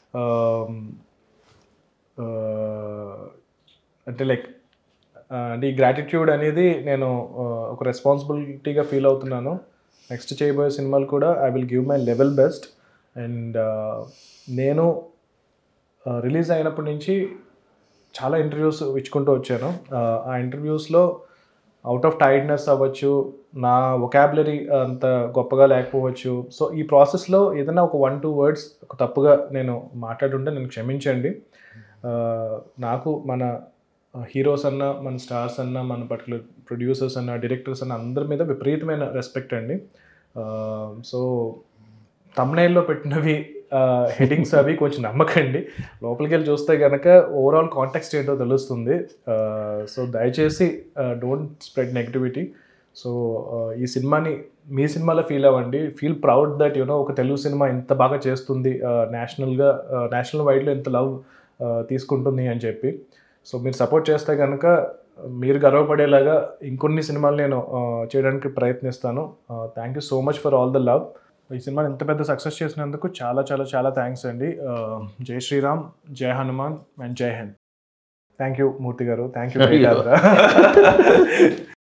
అంటే లైక్ అంటే ఈ గ్రాటిట్యూడ్ అనేది నేను ఒక రెస్పాన్సిబిలిటీగా ఫీల్ అవుతున్నాను. నెక్స్ట్ చేయబోయే సినిమాలు కూడా I will give my level best. And నేను రిలీజ్ అయినప్పటి నుంచి చాలా ఇంటర్వ్యూస్ ఇచ్చుకుంటూ వచ్చాను. ఆ ఇంటర్వ్యూస్లో అవుట్ ఆఫ్ టైర్డ్నెస్ అవ్వచ్చు, నా వొకాబులరీ అంత గొప్పగా లేకపోవచ్చు. సో ఈ ప్రాసెస్లో ఏదైనా ఒక 1-2 words తప్పుగా నేను మాట్లాడుంటే నన్ను క్షమించండి. నాకు మన హీరోస్ అన్న, మన స్టార్స్ అన్న, మన పర్టికులర్ ప్రొడ్యూసర్స్ అన్న, డైరెక్టర్స్ అన్న అందరి మీద విపరీతమైన రెస్పెక్ట్ అండి. సో థంబ్నెయిల్లో పెట్టినవి హెడ్డింగ్స్ అవి కొంచెం నమ్మకండి. లోపలికి వెళ్ళి చూస్తే కనుక ఓవరాల్ కాంటెక్స్ట్ ఏంటో తెలుస్తుంది. సో దయచేసి డోంట్ స్ప్రెడ్ నెగిటివిటీ. సో ఈ సినిమాని మీ సినిమాలో ఫీల్ అవ్వండి. ఫీల్ ప్రౌడ్ దట్ ఒక తెలుగు సినిమా ఇంత బాగా చేస్తుంది, నేషనల్ వైడ్లో ఇంత లవ్ తీసుకుంటుంది అని చెప్పి. సో మీరు సపోర్ట్ చేస్తే కనుక మీరు గర్వపడేలాగా ఇంకొన్ని సినిమాలు నేను చేయడానికి ప్రయత్నిస్తాను. Thank you so much for all the love. ఈ సినిమాని ఇంత పెద్ద సక్సెస్ చేసినందుకు చాలా చాలా చాలా థ్యాంక్స్ అండి. జై శ్రీరామ్, జై హనుమాన్ అండ్ జై హింద్. థ్యాంక్ యూ మూర్తి గారు, థ్యాంక్ యూ.